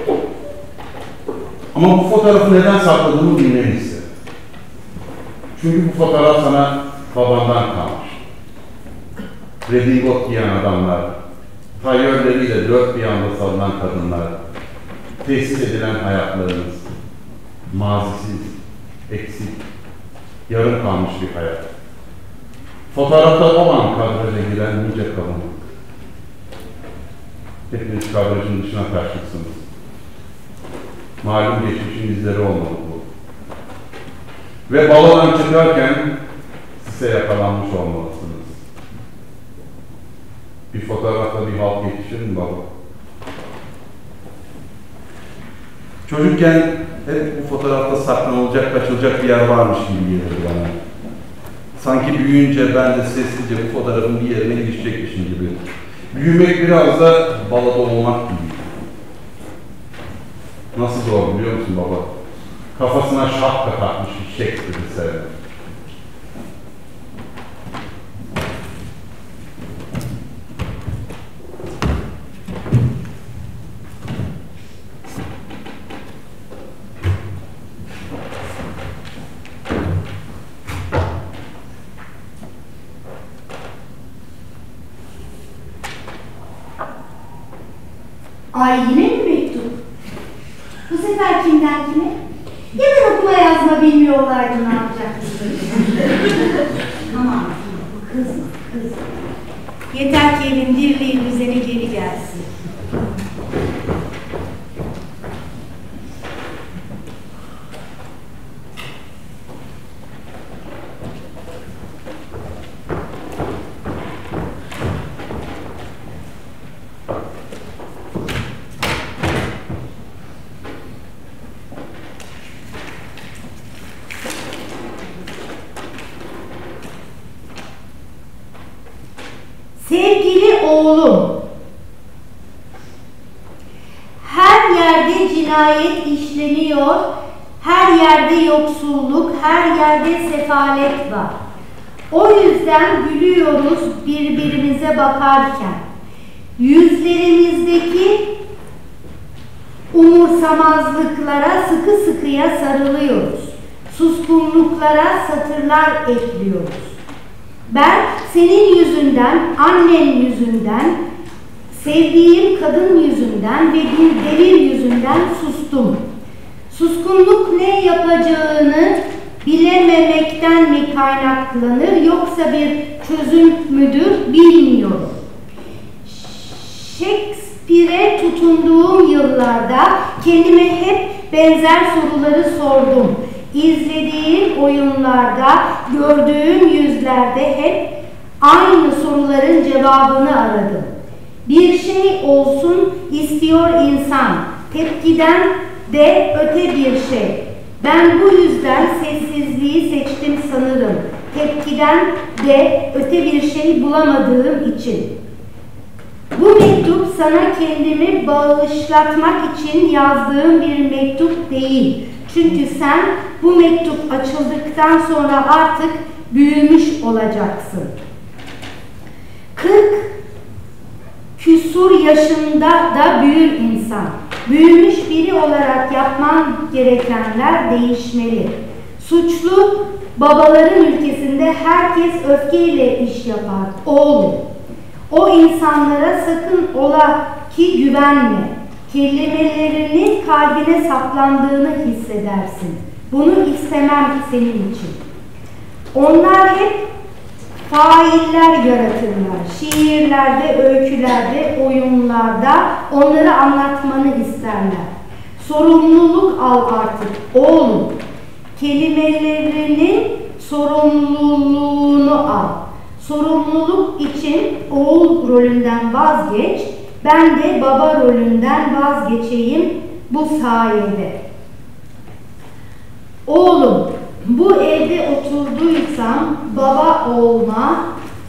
Ama bu fotoğrafı neden sakladığımı bilmelisin. Çünkü bu fotoğraf sana babandan kalmış. Redingot giyen adamlar, tayyörleriyle dört bir yanda salınan kadınlar, tesis edilen hayatlarımız, mazisiz, eksik, yarım kalmış bir hayat. Fotoğrafta olan kadraja giren nice kadın. Hepiniz kadrajın dışına taşmışsınız. Malum geçmişin izleri olmalı bu. Ve balodan çıkarken size yakalanmış olmalısınız. Bir fotoğrafta bir halk yetişir mi baba? Çocukken hep bu fotoğrafta saklanılacak, kaçılacak bir yer varmış gibi gelirdi bana. Sanki büyüyünce ben de sessizce bu fotoğrafın bir yerine ilişecekmişim gibi. Büyümek biraz da balada olmak gibi. Nasıl zor biliyor musun baba? Kafasına şapka takmış bir Shakespeare'i sever. Ay yine mi mektup? Bu sefer kimden kime? Ya ben okuma yazma bilmiyorlardı ne yapacaktı? Aman kızma kızma. Yeter ki evin dirliği düzeni geri gelsin. Sevgili oğlum, her yerde cinayet işleniyor, her yerde yoksulluk, her yerde sefalet var. O yüzden gülüyoruz birbirimize bakarken. Yüzlerimizdeki umursamazlıklara sıkı sıkıya sarılıyoruz. Suskunluklara satırlar ekliyoruz. Ben senin yüzünden, annen yüzünden, sevdiğim kadın yüzünden ve bir devir yüzünden sustum. Suskunluk ne yapacağını bilememekten mi kaynaklanır yoksa bir çözüm müdür bilmiyorum. Shakespeare'e tutunduğum yıllarda kendime hep benzer soruları sordum. İzlediğim oyunlarda, gördüğüm yüzlerde hep aynı soruların cevabını aradım. Bir şey olsun istiyor insan, tepkiden de öte bir şey. Ben bu yüzden sessizliği seçtim sanırım. Tepkiden de öte bir şey bulamadığım için. Bu mektup sana kendimi bağışlatmak için yazdığım bir mektup değil. Çünkü sen bu mektup açıldıktan sonra artık büyümüş olacaksın. Kırk küsur yaşında da büyür insan. Büyümüş biri olarak yapman gerekenler değişmeli. Suçlu babaların ülkesinde herkes öfkeyle iş yapar. Oğlum, o insanlara sakın ola ki güvenme. Kelimelerinin kalbine saplandığını hissedersin. Bunu istemem senin için. Onlar hep failler yaratırlar. Şiirlerde, öykülerde, oyunlarda onları anlatmanı isterler. Sorumluluk al artık oğlum. Kelimelerinin sorumluluğunu al. Sorumluluk için oğul rolünden vazgeç. Ben de baba rolünden vazgeçeyim bu sayede. Oğlum, bu evde oturduysam baba olma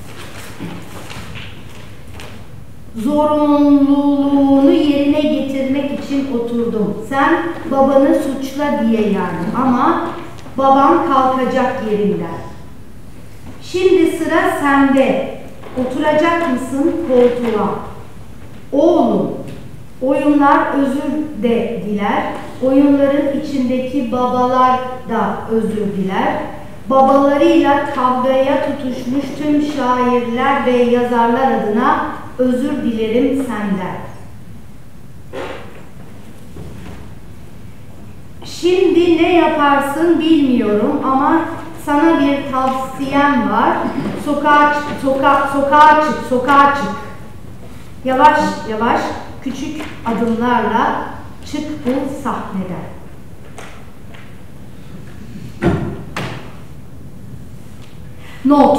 zorunluluğunu yerine getirmek için oturdum. Sen babanı suçla diye yani ama Babam kalkacak yerinden. Şimdi sıra sende. Oturacak mısın koltuğa? Oğlum, oyunlar özür de diler. Oyunların içindeki babalar da özür diler. Babalarıyla kavgaya tutuşmuş tüm şairler ve yazarlar adına özür dilerim senden. Şimdi ne yaparsın bilmiyorum ama sana bir tavsiyem var. Sokağa çık, soka, sokağa çık, sokağa çık. Yavaş yavaş küçük adımlarla çık bu sahneden. Not.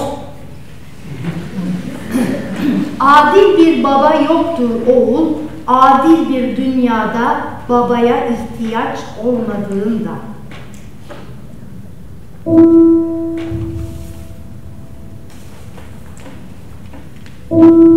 Adil bir baba yoktur oğul, adil bir dünyada babaya ihtiyaç olmadığında. Thank you.